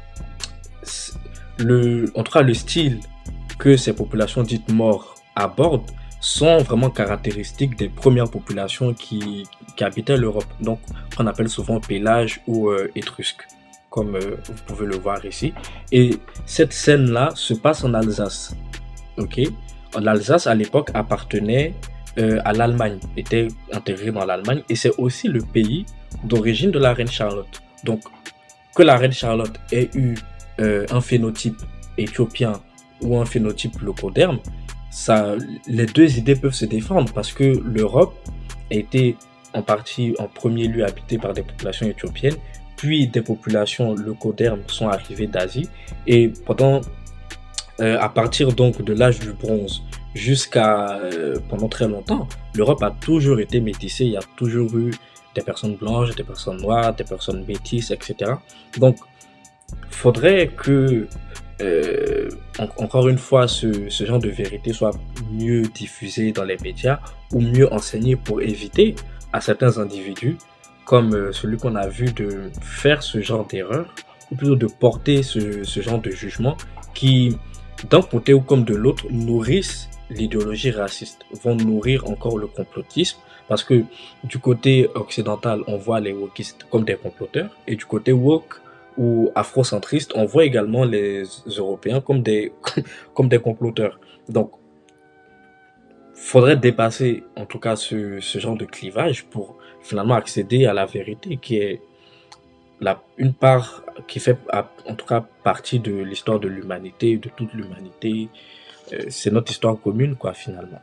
en tout cas, le style que ces populations dites mortes abordent sont vraiment caractéristiques des premières populations qui habitaient l'Europe. Donc, on appelle souvent pélage ou étrusque, comme vous pouvez le voir ici. Et cette scène-là se passe en Alsace. Ok? L'Alsace, à l'époque, appartenait à l'Allemagne, était intégré dans l'Allemagne, et c'est aussi le pays d'origine de la reine Charlotte. Donc, que la reine Charlotte ait eu un phénotype éthiopien ou un phénotype locoderme, ça, les deux idées peuvent se défendre parce que l'Europe a été en partie, en premier lieu, habitée par des populations éthiopiennes, puis des populations locodermes sont arrivées d'Asie, et à partir donc de l'âge du bronze jusqu'à pendant très longtemps, l'Europe a toujours été métissée, il y a toujours eu des personnes blanches, des personnes noires, des personnes métisses, etc. Donc, faudrait que, encore une fois, ce genre de vérité soit mieux diffusé dans les médias ou mieux enseigné pour éviter à certains individus, comme celui qu'on a vu, de faire ce genre d'erreur, ou plutôt de porter ce genre de jugement qui, d'un côté ou comme de l'autre, nourrissent l'idéologie raciste, vont nourrir encore le complotisme, parce que du côté occidental, on voit les wokistes comme des comploteurs, et du côté woke ou afrocentriste, on voit également les Européens comme des comploteurs. Donc, faudrait dépasser en tout cas ce genre de clivage pour finalement accéder à la vérité qui est une part qui fait en tout cas partie de l'histoire de l'humanité, de toute l'humanité. C'est notre histoire commune, quoi, finalement.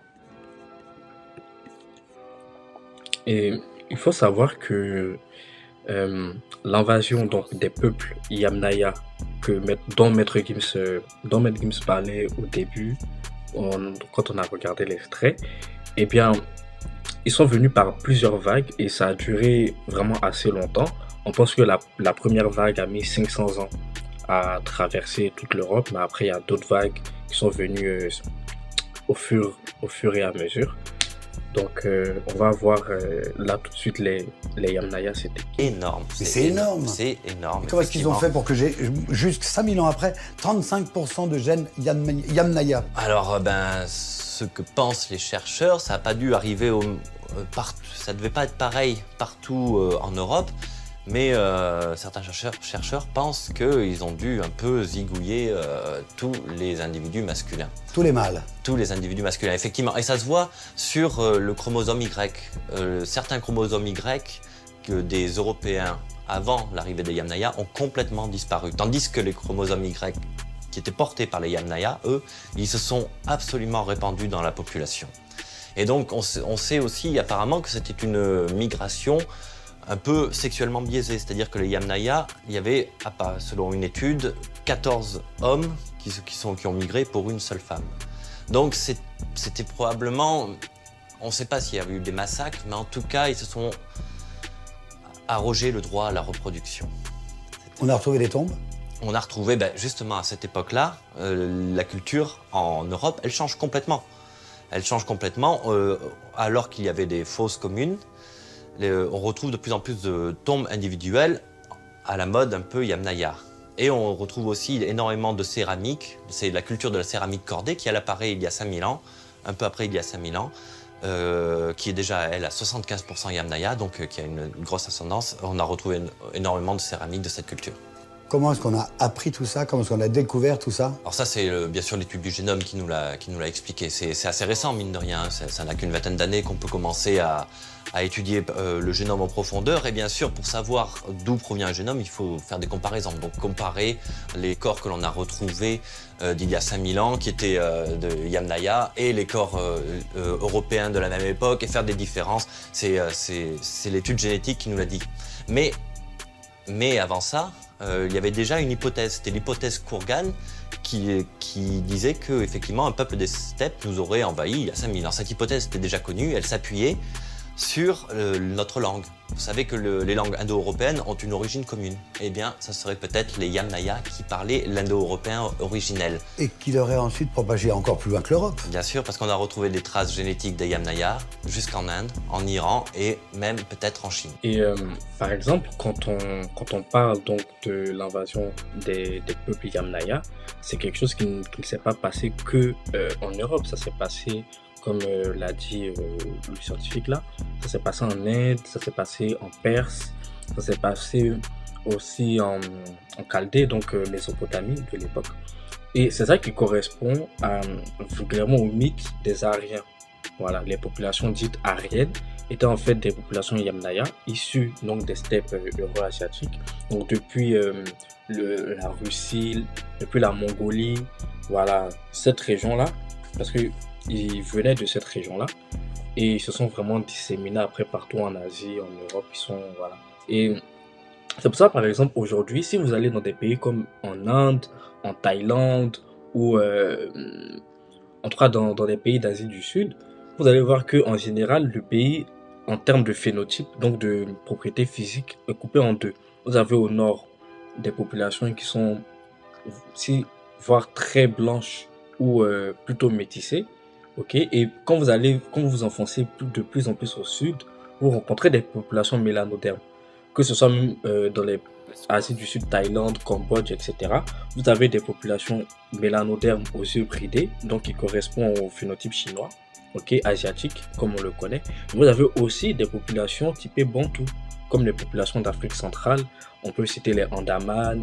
Et il faut savoir que l'invasion donc des peuples Yamnaya dont Maître Gims parlait au début, quand on a regardé l'extrait, eh bien, ils sont venus par plusieurs vagues et ça a duré vraiment assez longtemps. On pense que la première vague a mis 500 ans à traverser toute l'Europe, mais après il y a d'autres vagues qui sont venues au fur et à mesure. Donc on va voir là tout de suite les Yamnaya, c'était énorme. C'est énorme. C'est énorme. Comment est-ce qu'ils ont fait pour que j'ai, jusqu'à 5000 ans après, 35% de gènes Yamnaya? Alors, ce que pensent les chercheurs, ça n'a pas dû arriver ça ne devait pas être pareil partout en Europe, mais certains chercheurs pensent qu'ils ont dû un peu zigouiller tous les individus masculins. Tous les mâles. Tous les individus masculins, effectivement. Et ça se voit sur le chromosome Y. Certains chromosomes Y des Européens avant l'arrivée des Yamnaya ont complètement disparu. Tandis que les chromosomes Y qui étaient portés par les Yamnaya, eux, ils se sont absolument répandus dans la population. Et donc on sait aussi apparemment que c'était une migration un peu sexuellement biaisée. C'est-à-dire que les Yamnaya, il y avait, selon une étude, 14 hommes qui ont migré pour une seule femme. Donc c'était probablement, on ne sait pas s'il y a eu des massacres, mais en tout cas, ils se sont arrogé le droit à la reproduction. On a retrouvé des tombes? On a retrouvé, justement à cette époque-là, la culture en Europe, elle change complètement. Elle change complètement, alors qu'il y avait des fosses communes. On retrouve de plus en plus de tombes individuelles à la mode un peu Yamnaya. Et on retrouve aussi énormément de céramique. C'est la culture de la céramique cordée qui a apparu il y a 5000 ans, un peu après il y a 5000 ans, qui est déjà, elle, à 75% Yamnaya, donc qui a une grosse ascendance. On a retrouvé énormément de céramique de cette culture. Comment est-ce qu'on a appris tout ça? Comment est-ce qu'on a découvert tout ça? Alors ça, c'est bien sûr l'étude du génome qui nous l'a expliqué. C'est assez récent, mine de rien. Ça n'a qu'une vingtaine d'années qu'on peut commencer à étudier le génome en profondeur. Et bien sûr, pour savoir d'où provient un génome, il faut faire des comparaisons. Donc comparer les corps que l'on a retrouvés d'il y a 5000 ans, qui étaient de Yamnaya, et les corps européens de la même époque, et faire des différences. C'est l'étude génétique qui nous l'a dit. Mais avant ça, il y avait déjà une hypothèse, c'était l'hypothèse Kurgan, qui disait qu'effectivement un peuple des steppes nous aurait envahis il y a 5000 ans. Cette hypothèse était déjà connue, elle s'appuyait sur notre langue. Vous savez que les langues indo-européennes ont une origine commune. Eh bien, ça serait peut-être les Yamnaya qui parlaient l'indo-européen originel. Et qui l'aurait ensuite propagé encore plus loin que l'Europe. Bien sûr, parce qu'on a retrouvé des traces génétiques des Yamnaya jusqu'en Inde, en Iran et même peut-être en Chine. Et par exemple, quand on parle donc de l'invasion des peuples Yamnaya, c'est quelque chose qui ne s'est pas passé que en Europe, ça s'est passé, comme l'a dit le scientifique là, ça s'est passé en Inde, ça s'est passé en Perse, ça s'est passé aussi en Chaldée, donc Mésopotamie de l'époque. Et c'est ça qui correspond vulgairement au mythe des Aryens. voilà, les populations dites aryennes étaient en fait des populations Yamnaya, issues donc des steppes euro-asiatiques. Donc depuis la Russie, depuis la Mongolie, voilà, cette région-là, parce qu'ils venaient de cette région-là, et ils se sont vraiment disséminés après partout en Asie, en Europe, ils sont, voilà. Et c'est pour ça, par exemple, aujourd'hui, si vous allez dans des pays comme en Inde, en Thaïlande, ou en tout cas dans des pays d'Asie du Sud, vous allez voir que en général, le pays, en termes de phénotype, donc de propriétés physiques, est coupé en deux. Vous avez au nord des populations qui sont, voire très blanches ou plutôt métissées. Ok, et quand vous vous enfoncez de plus en plus au sud, vous rencontrez des populations mélanodermes, que ce soit même dans les Asie du Sud, Thaïlande, Cambodge, etc. Vous avez des populations mélanodermes aux yeux bridés, donc qui correspondent au phénotype chinois, ok, asiatique, comme on le connaît. Vous avez aussi des populations typées bantou, comme les populations d'Afrique centrale. On peut citer les Andaman,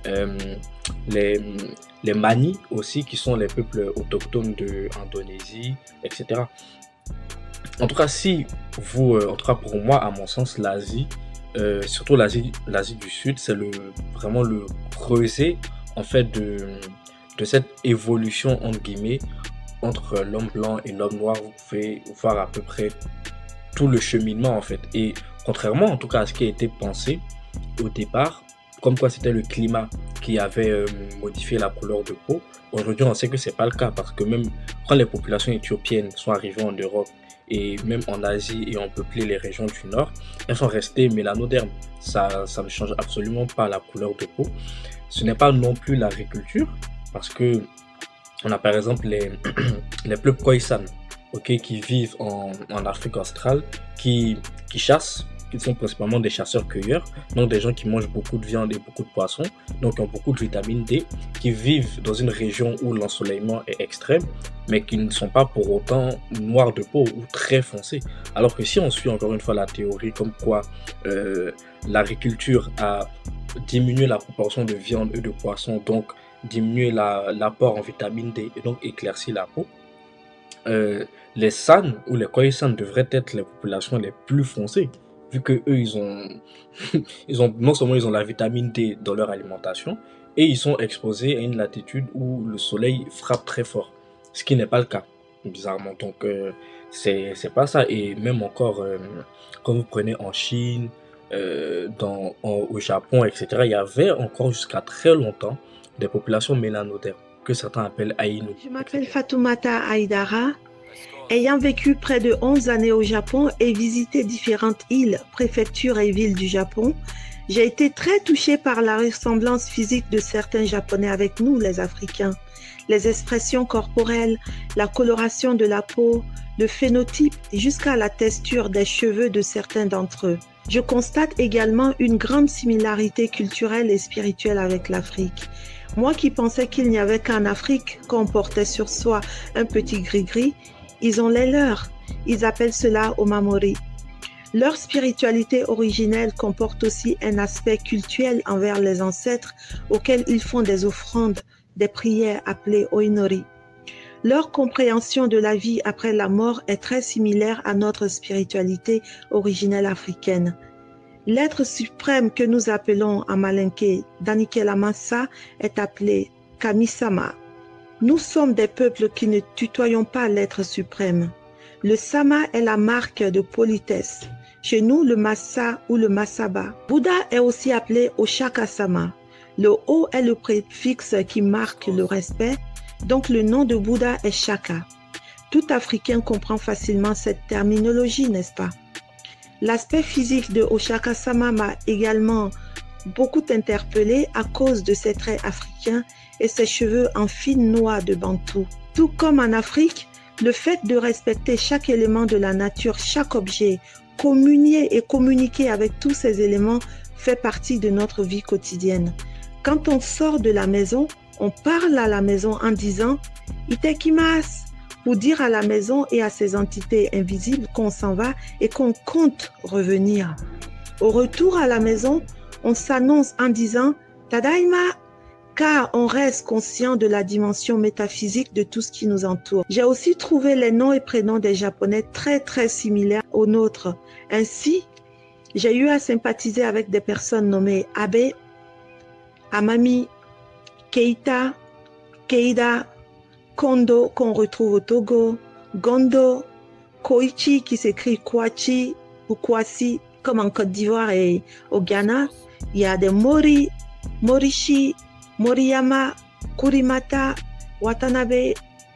les Mani aussi, qui sont les peuples autochtones de Indonésie, etc. En tout cas, en tout cas pour moi, à mon sens, l'Asie, surtout l'Asie du Sud, c'est vraiment le creuset en fait de cette évolution entre guillemets entre l'homme blanc et l'homme noir. Vous pouvez voir à peu près tout le cheminement en fait. Et contrairement en tout cas à ce qui a été pensé au départ, comme quoi c'était le climat qui avait modifié la couleur de peau, aujourd'hui on sait que c'est pas le cas, parce que même quand les populations éthiopiennes sont arrivées en Europe et même en Asie et ont peuplé les régions du Nord, elles sont restées mélanodermes. Ça ne change absolument pas la couleur de peau. Ce n'est pas non plus l'agriculture, parce que on a par exemple les peuples Khoisan, ok, qui vivent en Afrique australe, qui chassent, qui sont principalement des chasseurs-cueilleurs, donc des gens qui mangent beaucoup de viande et beaucoup de poissons, donc qui ont beaucoup de vitamine D, qui vivent dans une région où l'ensoleillement est extrême, mais qui ne sont pas pour autant noirs de peau ou très foncés. Alors que si on suit encore une fois la théorie comme quoi l'agriculture a diminué la proportion de viande et de poissons, donc diminué l'apport en vitamine D et donc éclairci la peau, les San ou les Khoisan devraient être les populations les plus foncées, vu que eux non seulement ils ont la vitamine D dans leur alimentation, et ils sont exposés à une latitude où le soleil frappe très fort, ce qui n'est pas le cas bizarrement. Donc c'est pas ça. Et même encore quand vous prenez en Chine, au Japon, etc., il y avait encore jusqu'à très longtemps des populations mélanodermes que certains appellent Ainu. Je m'appelle Fatoumata Aïdara. Ayant vécu près de 11 années au Japon et visité différentes îles, préfectures et villes du Japon, j'ai été très touchée par la ressemblance physique de certains Japonais avec nous, les Africains. Les expressions corporelles, la coloration de la peau, le phénotype jusqu'à la texture des cheveux de certains d'entre eux. Je constate également une grande similarité culturelle et spirituelle avec l'Afrique. Moi qui pensais qu'il n'y avait qu'en Afrique qu'on portait sur soi un petit gris-gris, ils ont les leurs. Ils appellent cela Omamori. Leur spiritualité originelle comporte aussi un aspect cultuel envers les ancêtres auxquels ils font des offrandes, des prières appelées Oinori. Leur compréhension de la vie après la mort est très similaire à notre spiritualité originelle africaine. L'être suprême que nous appelons en malinké Danikelamassa est appelé Kami-sama. Nous sommes des peuples qui ne tutoyons pas l'être suprême. Le sama est la marque de politesse. Chez nous, le massa ou le masaba. Bouddha est aussi appelé Oshaka-sama. Le O est le préfixe qui marque le respect, donc le nom de Bouddha est Shaka. Tout Africain comprend facilement cette terminologie, n'est-ce pas? L'aspect physique de Oshaka-sama m'a également beaucoup interpellé à cause de ses traits africains et ses cheveux en fine noix de bantou. Tout comme en Afrique, le fait de respecter chaque élément de la nature, chaque objet, communier et communiquer avec tous ces éléments fait partie de notre vie quotidienne. Quand on sort de la maison, on parle à la maison en disant « Itekimasu » pour dire à la maison et à ses entités invisibles qu'on s'en va et qu'on compte revenir. Au retour à la maison, on s'annonce en disant « Tadaima » car on reste conscient de la dimension métaphysique de tout ce qui nous entoure. J'ai aussi trouvé les noms et prénoms des Japonais très similaires aux nôtres. Ainsi, j'ai eu à sympathiser avec des personnes nommées Abe, Amami, Keita, Keida, Kondo qu'on retrouve au Togo, Gondo, Koichi qui s'écrit Kwachi ou Kwasi comme en Côte d'Ivoire et au Ghana. Il y a des Mori, Morishi, Moriyama, Kurimata, Watanabe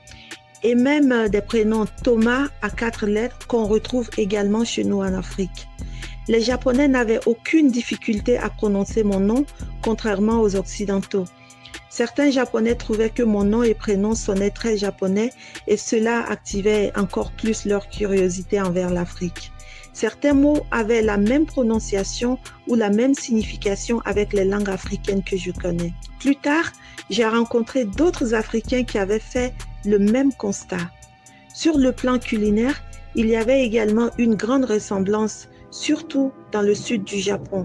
et même des prénoms Thomas à 4 lettres qu'on retrouve également chez nous en Afrique. Les Japonais n'avaient aucune difficulté à prononcer mon nom, contrairement aux Occidentaux. Certains Japonais trouvaient que mon nom et prénom sonnaient très japonais et cela activait encore plus leur curiosité envers l'Afrique. Certains mots avaient la même prononciation ou la même signification avec les langues africaines que je connais. Plus tard, j'ai rencontré d'autres Africains qui avaient fait le même constat. Sur le plan culinaire, il y avait également une grande ressemblance, surtout dans le sud du Japon.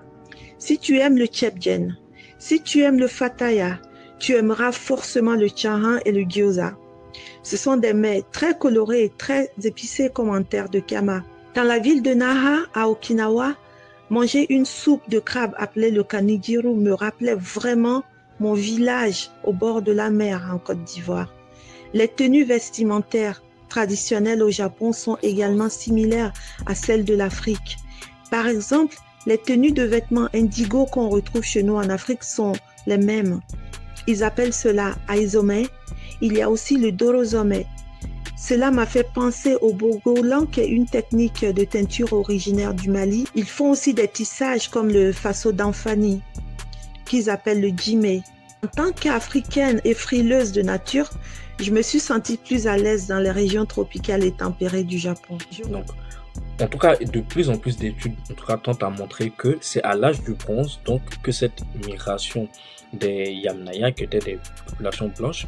Si tu aimes le chebjen, si tu aimes le fataya, tu aimeras forcément le chahan et le gyoza. Ce sont des mets très colorés et très épicés comme en terre de kama. Dans la ville de Naha, à Okinawa, manger une soupe de crabe appelée le kanijiru me rappelait vraiment mon village au bord de la mer en Côte d'Ivoire. Les tenues vestimentaires traditionnelles au Japon sont également similaires à celles de l'Afrique. Par exemple, les tenues de vêtements indigo qu'on retrouve chez nous en Afrique sont les mêmes. Ils appellent cela aizome. Il y a aussi le dorozome. Cela m'a fait penser au bogolan, qui est une technique de teinture originaire du Mali. Ils font aussi des tissages comme le faso d'Anfani, qu'ils appellent le djimé. En tant qu'Africaine et frileuse de nature, je me suis sentie plus à l'aise dans les régions tropicales et tempérées du Japon. Donc, en tout cas, de plus en plus d'études tentent à montrer que c'est à l'âge du bronze donc, que cette migration des Yamnaya, qui étaient des populations blanches,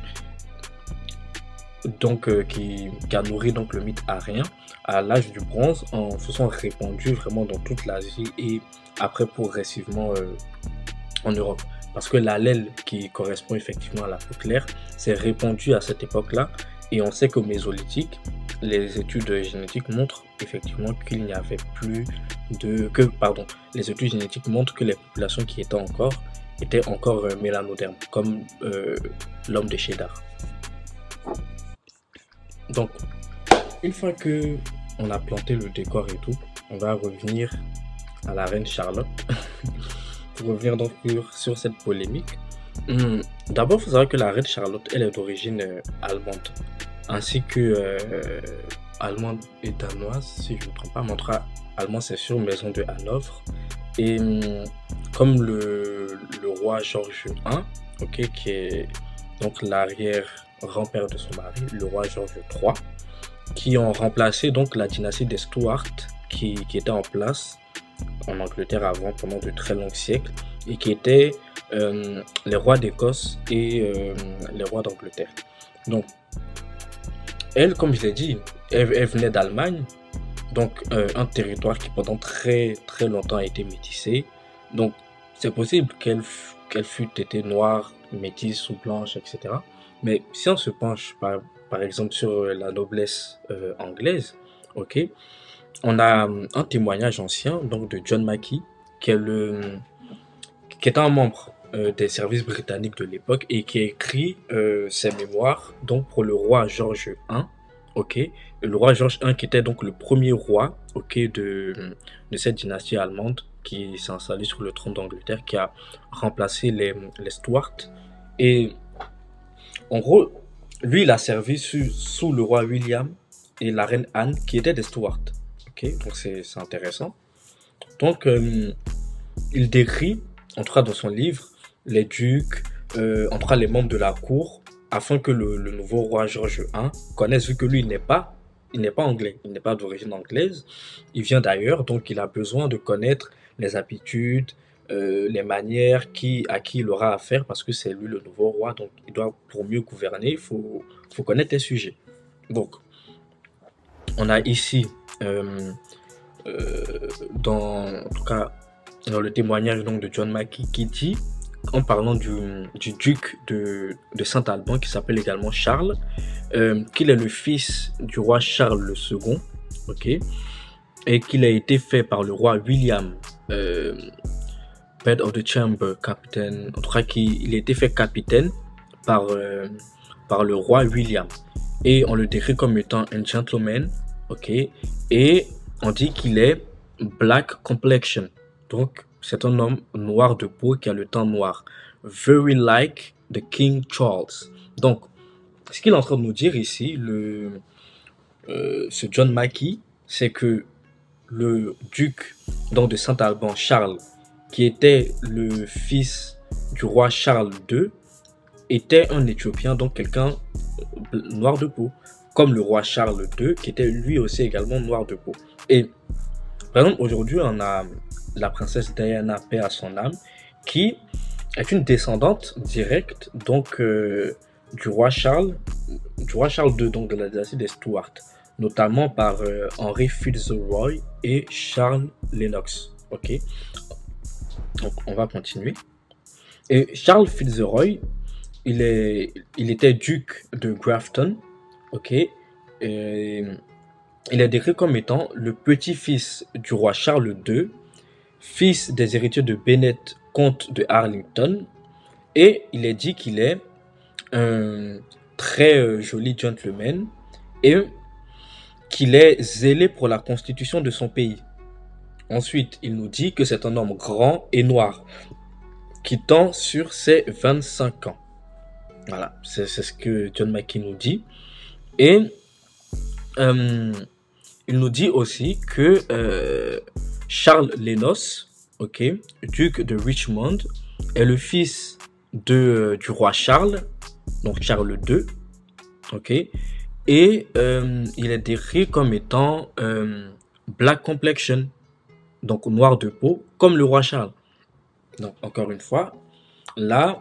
donc, qui a nourri donc, le mythe arien, à l'âge du bronze, se sont répandus vraiment dans toute l'Asie et après progressivement en Europe. Parce que l'allèle qui correspond effectivement à la peau claire s'est répandu à cette époque-là et on sait qu'au Mésolithique, les études génétiques montrent effectivement qu'il n'y avait plus les études génétiques montrent que les populations qui étaient encore mélanodermes, comme l'homme de Chédar. Donc, une fois que on a planté le décor et tout, on va revenir à la reine Charlotte pour revenir donc sur cette polémique. D'abord, il faut savoir que la reine Charlotte, elle est d'origine allemande, ainsi que allemande et danoise, si je ne me trompe pas. Mais en tout cas, allemand, c'est sûr, maison de Hanovre. Et comme le roi Georges I, qui est donc l'arrière-grand-père de son mari, le roi Georges III, qui ont remplacé donc la dynastie des Stuart, qui était en place en Angleterre avant pendant de très longs siècles, et qui étaient les rois d'Écosse et les rois d'Angleterre. Donc, elle, comme je l'ai dit, elle venait d'Allemagne, donc un territoire qui pendant très très longtemps a été métissé. Donc, c'est possible qu'elle fût été noire, métisse ou blanche, etc. Mais si on se penche par exemple sur la noblesse anglaise, on a un témoignage ancien donc de John Mackie, qui est un membre des services britanniques de l'époque et qui a écrit ses mémoires donc pour le roi George I, le roi George I qui était donc le premier roi de cette dynastie allemande qui s'est installé sur le trône d'Angleterre, qui a remplacé les Stuart. Et en gros, lui il a servi sous le roi William et la reine Anne qui étaient des Stuart. Donc c'est intéressant. Donc il décrit, en tout cas dans son livre, les ducs, en tout cas les membres de la cour, afin que le nouveau roi George I connaisse, vu que lui il n'est pas anglais, il n'est pas d'origine anglaise, il vient d'ailleurs, donc il a besoin de connaître les habitudes, les manières à qui il aura affaire, parce que c'est lui le nouveau roi, donc il doit, pour mieux gouverner, il faut connaître les sujets. Donc on a ici en tout cas dans le témoignage donc de John Mackie qui dit en parlant du duc de Saint-Alban, qui s'appelle également Charles, qu'il est le fils du roi Charles le second, ok, et qu'il a été fait par le roi William, Head of the Chamber, capitaine, en tout cas qu'il a été fait capitaine par le roi William, et on le décrit comme étant un gentleman, ok, et on dit qu'il est black complexion, donc c'est un homme noir de peau qui a le teint noir, very like the King Charles. Donc ce qu'il est en train de nous dire ici, ce John Mackie, c'est que le duc donc de Saint-Alban, Charles, qui était le fils du roi Charles II, était un Éthiopien, donc quelqu'un noir de peau, comme le roi Charles II, qui était lui aussi également noir de peau. Et par exemple, aujourd'hui, on a la princesse Diana, paix à son âme, qui est une descendante directe donc du roi Charles II, donc de la dynastie des Stuart, notamment par Henry Fitzroy et Charles Lennox. Ok, donc on va continuer. Et Charles Fitzroy, il était duc de Grafton, ok, et il est décrit comme étant le petit-fils du roi Charles II, fils des héritiers de Bennett, comte de Arlington, et il est dit qu'il est un très joli gentleman et qu'il est zélé pour la constitution de son pays. Ensuite, il nous dit que c'est un homme grand et noir qui tend sur ses 25 ans. Voilà, c'est ce que John Mackie nous dit. Et il nous dit aussi que Charles Lennox, ok, duc de Richmond, est le fils du roi Charles, donc Charles II, ok, et il est décrit comme étant black complexion, donc noir de peau, comme le roi Charles. Donc encore une fois, là,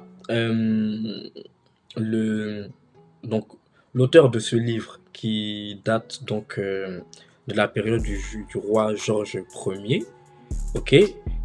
l'auteur de ce livre qui date donc de la période du roi Georges Ier, ok,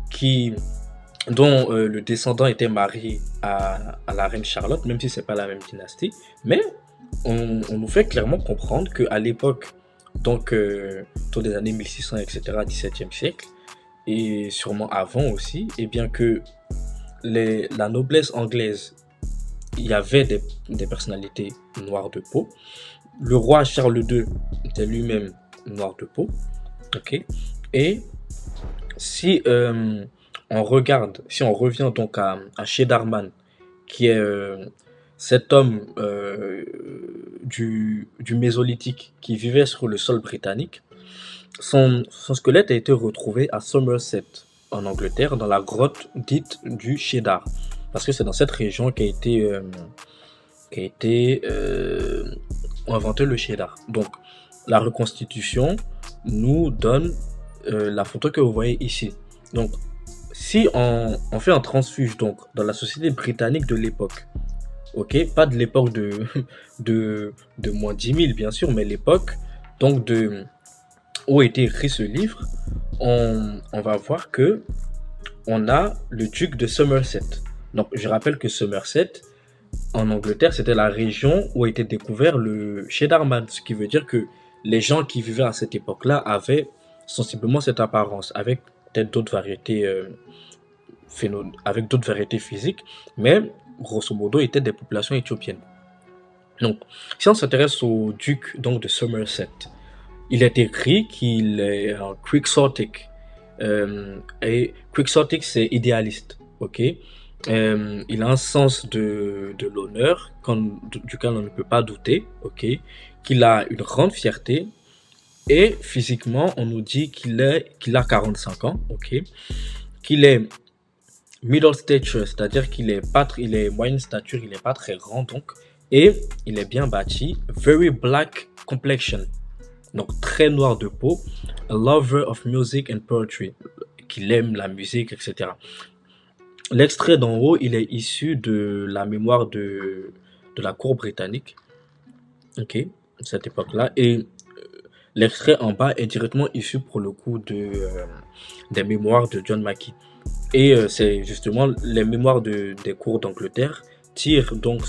dont le descendant était marié à la reine Charlotte, même si c'est pas la même dynastie, mais on nous fait clairement comprendre qu'à l'époque, donc autour des années 1600, etc., 17e siècle, et sûrement avant aussi, et bien que la noblesse anglaise, il y avait des personnalités noires de peau. Le roi Charles II était lui-même noir de peau, ok, et si on revient donc à Sheddarman, qui est cet homme du Mésolithique qui vivait sur le sol britannique, son squelette a été retrouvé à Somerset, en Angleterre, dans la grotte dite du Cheddar, parce que c'est dans cette région qu'a été inventé le cheddar. Donc la reconstitution nous donne la photo que vous voyez ici. Donc si on fait un transfuge donc dans la société britannique de l'époque, ok, pas de l'époque de moins 10 000 bien sûr, mais l'époque donc où a été écrit ce livre, on va voir que on a le duc de Somerset. Donc je rappelle que Somerset en Angleterre, c'était la région où a été découvert le Sheddarman, ce qui veut dire que les gens qui vivaient à cette époque-là avaient sensiblement cette apparence, avec peut-être d'autres variétés avec d'autres variétés physiques, mais grosso modo étaient des populations éthiopiennes. Donc, si on s'intéresse au duc donc de Somerset, il est écrit qu'il est un quixotic, et quixotic c'est idéaliste, ok. Il a un sens de l'honneur duquel on ne peut pas douter, ok, qu'il a une grande fierté, et physiquement on nous dit qu'il a 45 ans, ok, qu'il est middle stature, c'est-à-dire qu'il est moyenne stature, il n'est pas très grand donc, et il est bien bâti, very black complexion, donc très noir de peau, a lover of music and poetry, qu'il aime la musique, etc. L'extrait d'en haut, il est issu de la mémoire de la cour britannique, ok, cette époque-là, et l'extrait en bas est directement issu pour le coup des mémoires de John Mackie. Et c'est justement les mémoires des cours d'Angleterre tirent donc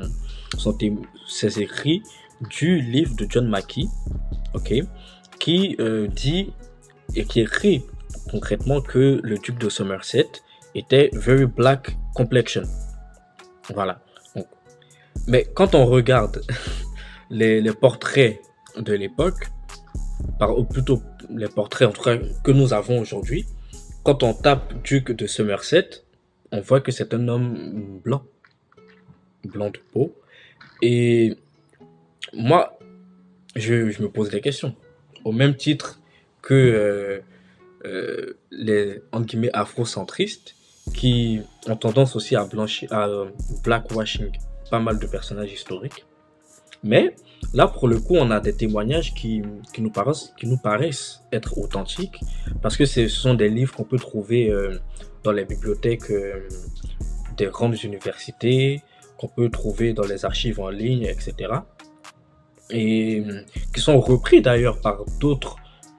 ses écrits du livre de John Mackie, ok, qui dit et qui écrit concrètement que le duc de Somerset était very black complexion. Voilà. Donc, mais quand on regarde les portraits de l'époque, ou plutôt les portraits en tout cas que nous avons aujourd'hui, quand on tape duc de Somerset, on voit que c'est un homme blanc de peau. Et moi, je me pose des questions. Au même titre que les entre guillemets afrocentristes qui ont tendance aussi à blackwashing pas mal de personnages historiques. Mais là, pour le coup, on a des témoignages qui nous paraissent être authentiques parce que ce sont des livres qu'on peut trouver dans les bibliothèques des grandes universités, qu'on peut trouver dans les archives en ligne, etc. Et qui sont repris d'ailleurs par d'autres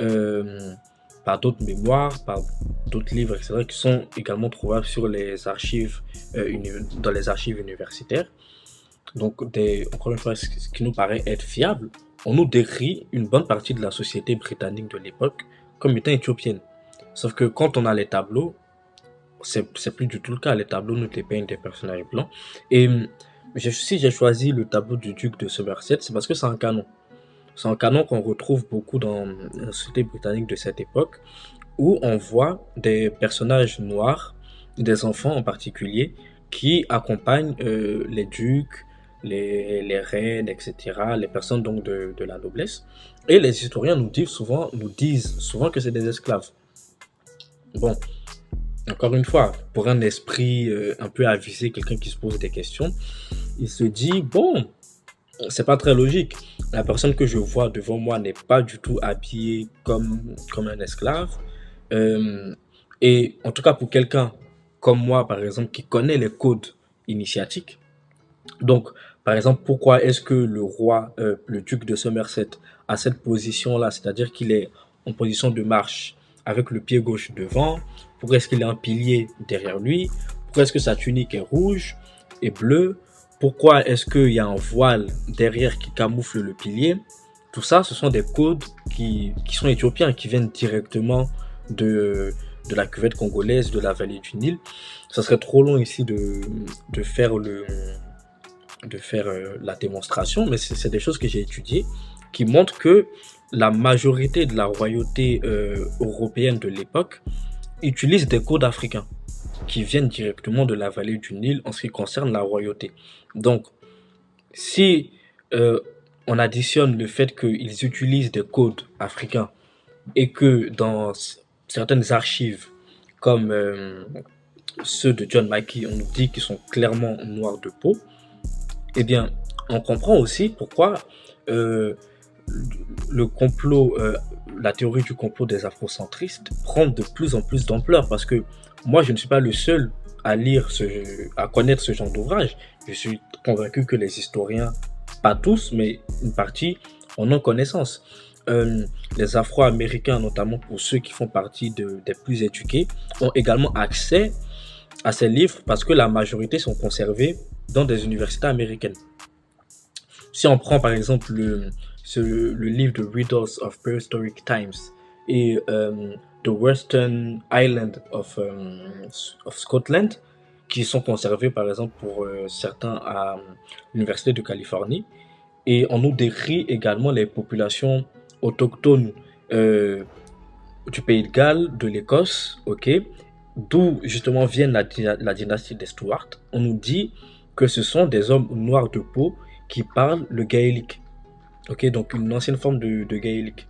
mémoires, par d'autres livres, etc., qui sont également trouvables sur les archives, dans les archives universitaires. Donc, encore une fois, ce qui nous paraît être fiable, on nous décrit une bonne partie de la société britannique de l'époque comme étant éthiopienne. Sauf que quand on a les tableaux, c'est plus du tout le cas. Les tableaux nous dépeignent des personnages blancs. Et si j'ai choisi le tableau du duc de Somerset, c'est parce que c'est un canon. C'est un canon qu'on retrouve beaucoup dans la société britannique de cette époque, où on voit des personnages noirs, des enfants en particulier, qui accompagnent les ducs, les reines, etc., les personnes donc de la noblesse. Et les historiens nous disent souvent que c'est des esclaves. Bon, encore une fois, pour un esprit un peu avisé, quelqu'un qui se pose des questions, il se dit, bon, c'est pas très logique. La personne que je vois devant moi n'est pas du tout habillée comme un esclave. Et en tout cas, pour quelqu'un comme moi, par exemple, qui connaît les codes initiatiques. Donc, par exemple, pourquoi est-ce que le roi, le duc de Somerset, a cette position-là, c'est-à-dire qu'il est en position de marche avec le pied gauche devant? Pourquoi est-ce qu'il a un pilier derrière lui? Pourquoi est-ce que sa tunique est rouge et bleue? Pourquoi est-ce qu'il y a un voile derrière qui camoufle le pilier? Tout ça, ce sont des codes qui sont éthiopiens, qui viennent directement de la cuvette congolaise, de la vallée du Nil. Ça serait trop long ici de faire la démonstration, mais c'est des choses que j'ai étudiées qui montrent que la majorité de la royauté européenne de l'époque utilise des codes africains qui viennent directement de la vallée du Nil en ce qui concerne la royauté. Donc, si on additionne le fait qu'ils utilisent des codes africains et que dans certaines archives comme ceux de John Mackie, on nous dit qu'ils sont clairement noirs de peau, eh bien, on comprend aussi pourquoi le complot, la théorie du complot des afrocentristes prend de plus en plus d'ampleur, parce que moi, je ne suis pas le seul à à connaître ce genre d'ouvrage. Je suis convaincu que les historiens, pas tous, mais une partie, en ont connaissance. Les Afro-Américains, notamment pour ceux qui font partie des plus éduqués, ont également accès à ces livres parce que la majorité sont conservés dans des universités américaines. Si on prend par exemple le livre de Riddles of Prehistoric Times et The Western Island of Scotland, qui sont conservés par exemple pour certains à l'Université de Californie, et on nous décrit également les populations autochtones du Pays de Galles, de l'Écosse, ok, d'où justement vient la dynastie des Stuart. On nous dit que ce sont des hommes noirs de peau qui parlent le gaélique, ok, donc une ancienne forme de gaélique.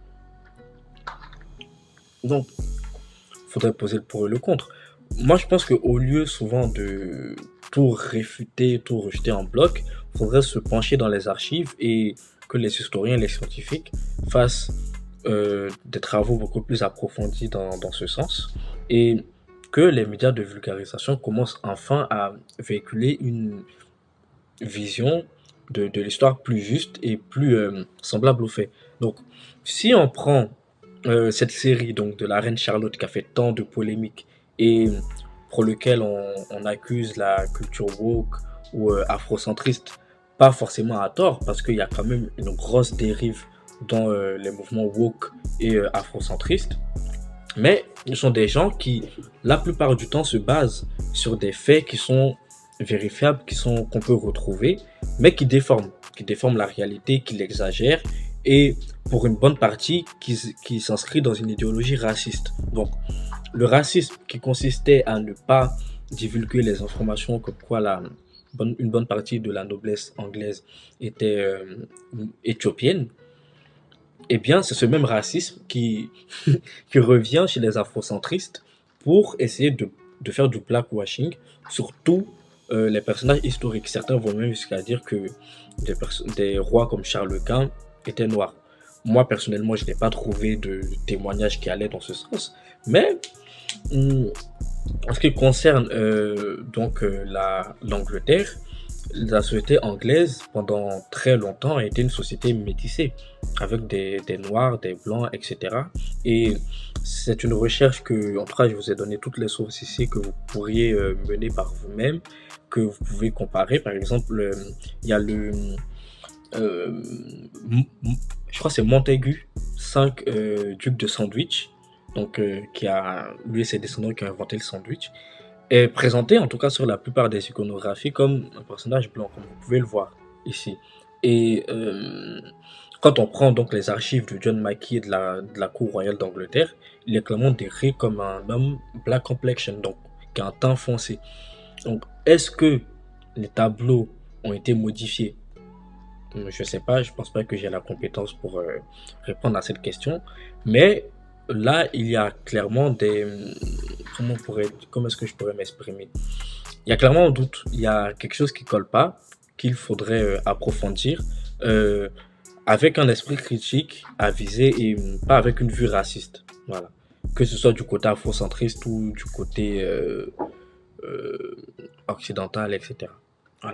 Donc, il faudrait poser le pour et le contre. Moi, je pense qu'au lieu souvent de tout réfuter, tout rejeter en bloc, il faudrait se pencher dans les archives et que les historiens, les scientifiques fassent des travaux beaucoup plus approfondis dans ce sens, et que les médias de vulgarisation commencent enfin à véhiculer une vision de l'histoire plus juste et plus semblable aux faits. Donc, si on prend cette série donc de la reine Charlotte qui a fait tant de polémiques et pour lequel on accuse la culture woke ou afrocentriste, pas forcément à tort, parce qu'il y a quand même une grosse dérive dans les mouvements woke et afrocentristes, mais ce sont des gens qui, la plupart du temps, se basent sur des faits qui sont vérifiables, qu'on peut retrouver, mais qui déforment la réalité, qui l'exagèrent, et pour une bonne partie, qui s'inscrit dans une idéologie raciste. Donc, le racisme qui consistait à ne pas divulguer les informations comme quoi une bonne partie de la noblesse anglaise était éthiopienne, eh bien, c'est ce même racisme qui revient chez les afrocentristes pour essayer de faire du blackwashing sur tous les personnages historiques. Certains vont même jusqu'à dire que des rois comme Charles Quint étaient noirs. Moi, personnellement, je n'ai pas trouvé de témoignage qui allait dans ce sens. Mais en ce qui concerne l'Angleterre, la société anglaise, pendant très longtemps, a été une société métissée, avec des noirs, des blancs, etc. Et c'est une recherche que, en tout cas, je vous ai donné toutes les sources ici que vous pourriez mener par vous-même, que vous pouvez comparer. Par exemple, il y a je crois que c'est Montaigu, 5 duc de Sandwich, donc qui a, lui et ses descendants qui ont inventé le sandwich, est présenté en tout cas sur la plupart des iconographies comme un personnage blanc, comme vous pouvez le voir ici. Et quand on prend donc les archives de John Mackie de la cour royale d'Angleterre, il est clairement décrit comme un homme black complexion, donc qui a un teint foncé. Donc est-ce que les tableaux ont été modifiés? Je sais pas, je pense pas que j'ai la compétence pour répondre à cette question, mais là il y a clairement des comment est-ce que je pourrais m'exprimer? Il y a clairement un doute, il y a quelque chose qui colle pas, qu'il faudrait approfondir avec un esprit critique avisé et pas avec une vue raciste. Voilà, que ce soit du côté afrocentriste ou du côté occidental, etc. Voilà.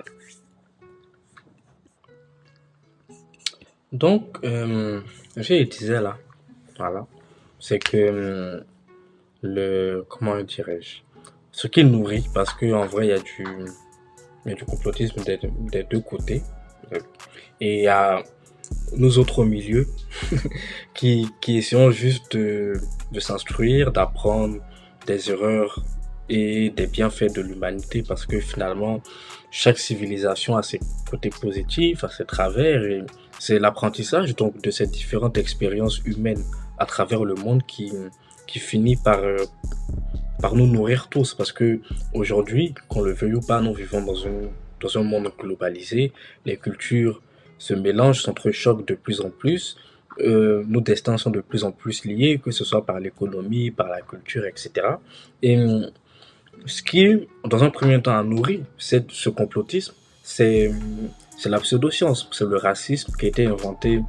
Donc, je disais là, voilà, c'est que comment dirais-je, ce qui nourrit, parce que en vrai, il y a du complotisme des deux côtés, et il y a nous autres au milieu qui essayons juste de s'instruire, d'apprendre des erreurs et des bienfaits de l'humanité, parce que finalement, chaque civilisation a ses côtés positifs, a ses travers, et c'est l'apprentissage donc de ces différentes expériences humaines à travers le monde qui finit par nous nourrir tous, parce que aujourd'hui, qu'on le veuille ou pas, nous vivons dans un monde globalisé, les cultures se mélangent, s'entrechoquent de plus en plus, nos destins sont de plus en plus liés, que ce soit par l'économie, par la culture, etc. Et ce qui, dans un premier temps, a nourri ce complotisme, c'est la pseudo-science, c'est le racisme qui a été inventé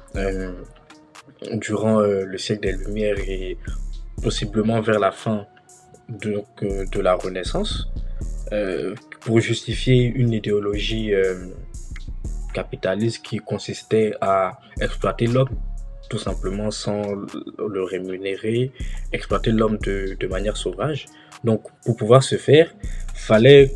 durant le siècle des Lumières et possiblement vers la fin de la Renaissance, pour justifier une idéologie capitaliste qui consistait à exploiter l'homme tout simplement sans le rémunérer, exploiter l'homme de manière sauvage. Donc pour pouvoir se faire, fallait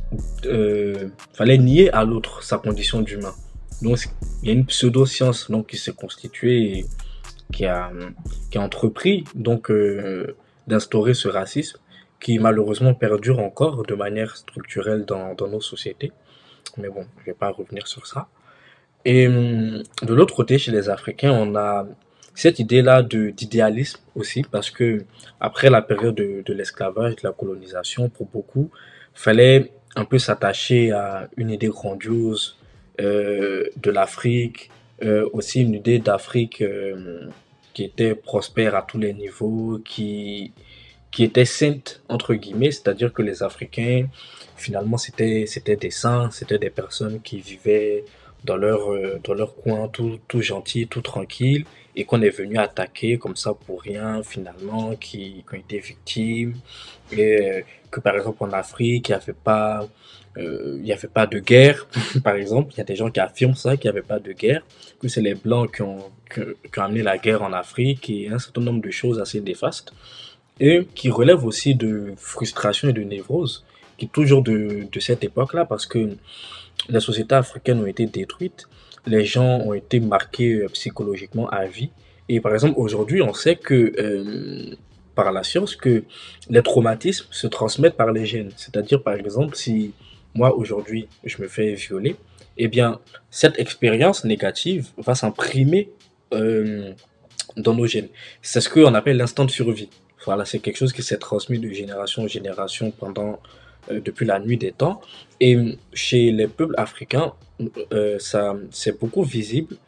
nier à l'autre sa condition d'humain. Donc il y a une pseudo-science donc qui s'est constituée et qui a entrepris donc d'instaurer ce racisme qui malheureusement perdure encore de manière structurelle dans nos sociétés. Mais bon, je vais pas revenir sur ça. Et de l'autre côté, chez les Africains, on a cette idée-là d'idéalisme aussi, parce que après la période de l'esclavage, de la colonisation, pour beaucoup, fallait un peu s'attacher à une idée grandiose de l'Afrique, aussi une idée d'Afrique qui était prospère à tous les niveaux, qui était sainte entre guillemets, c'est-à-dire que les Africains finalement c'était des saints, c'était des personnes qui vivaient dans leur coin, tout gentil, tout tranquille, et qu'on est venu attaquer comme ça pour rien, finalement, qui ont été victimes, et que par exemple en Afrique, il n'y avait pas de guerre, par exemple. Il y a des gens qui affirment ça, qu'il n'y avait pas de guerre, que c'est les Blancs qui ont amené la guerre en Afrique, et un certain nombre de choses assez néfastes, et qui relèvent aussi de frustration et de névrose, qui est toujours de cette époque-là, parce que les sociétés africaines ont été détruites, les gens ont été marqués psychologiquement à vie. Et par exemple, aujourd'hui, on sait que par la science que les traumatismes se transmettent par les gènes. C'est-à-dire, par exemple, si moi aujourd'hui je me fais violer, eh bien, cette expérience négative va s'imprimer euh, dans nos gènes. C'est ce qu'on appelle l'instinct de survie. Voilà, c'est quelque chose qui s'est transmis de génération en génération depuis la nuit des temps. Et chez les peuples africains, ça, c'est beaucoup visible.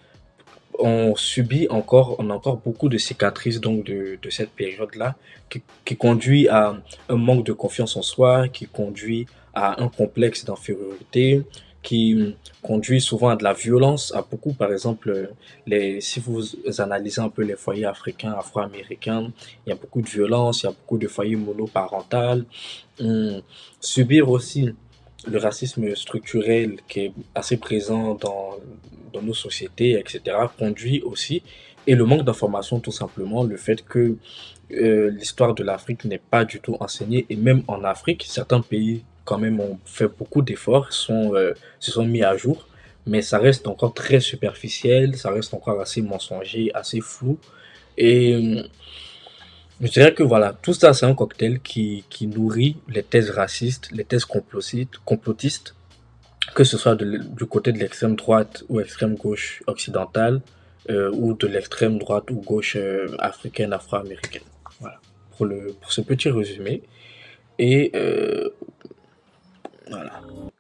On a encore beaucoup de cicatrices donc de cette période-là qui conduit à un manque de confiance en soi, qui conduit à un complexe d'infériorité, qui conduit souvent à de la violence, à beaucoup, par exemple, si vous analysez un peu les foyers africains, afro-américains, il y a beaucoup de violence, il y a beaucoup de foyers monoparentales. Subir aussi le racisme structurel qui est assez présent dans nos sociétés, etc., conduit aussi, et le manque d'information tout simplement, le fait que l'histoire de l'Afrique n'est pas du tout enseignée, et même en Afrique, certains pays quand même ont fait beaucoup d'efforts, se sont mis à jour, mais ça reste encore très superficiel, ça reste encore assez mensonger, assez flou, et je dirais que voilà, tout ça c'est un cocktail qui nourrit les thèses racistes, les thèses complotistes, que ce soit du côté de l'extrême droite ou extrême gauche occidentale, ou de l'extrême droite ou gauche africaine, afro-américaine. Voilà, pour ce petit résumé. Et voilà.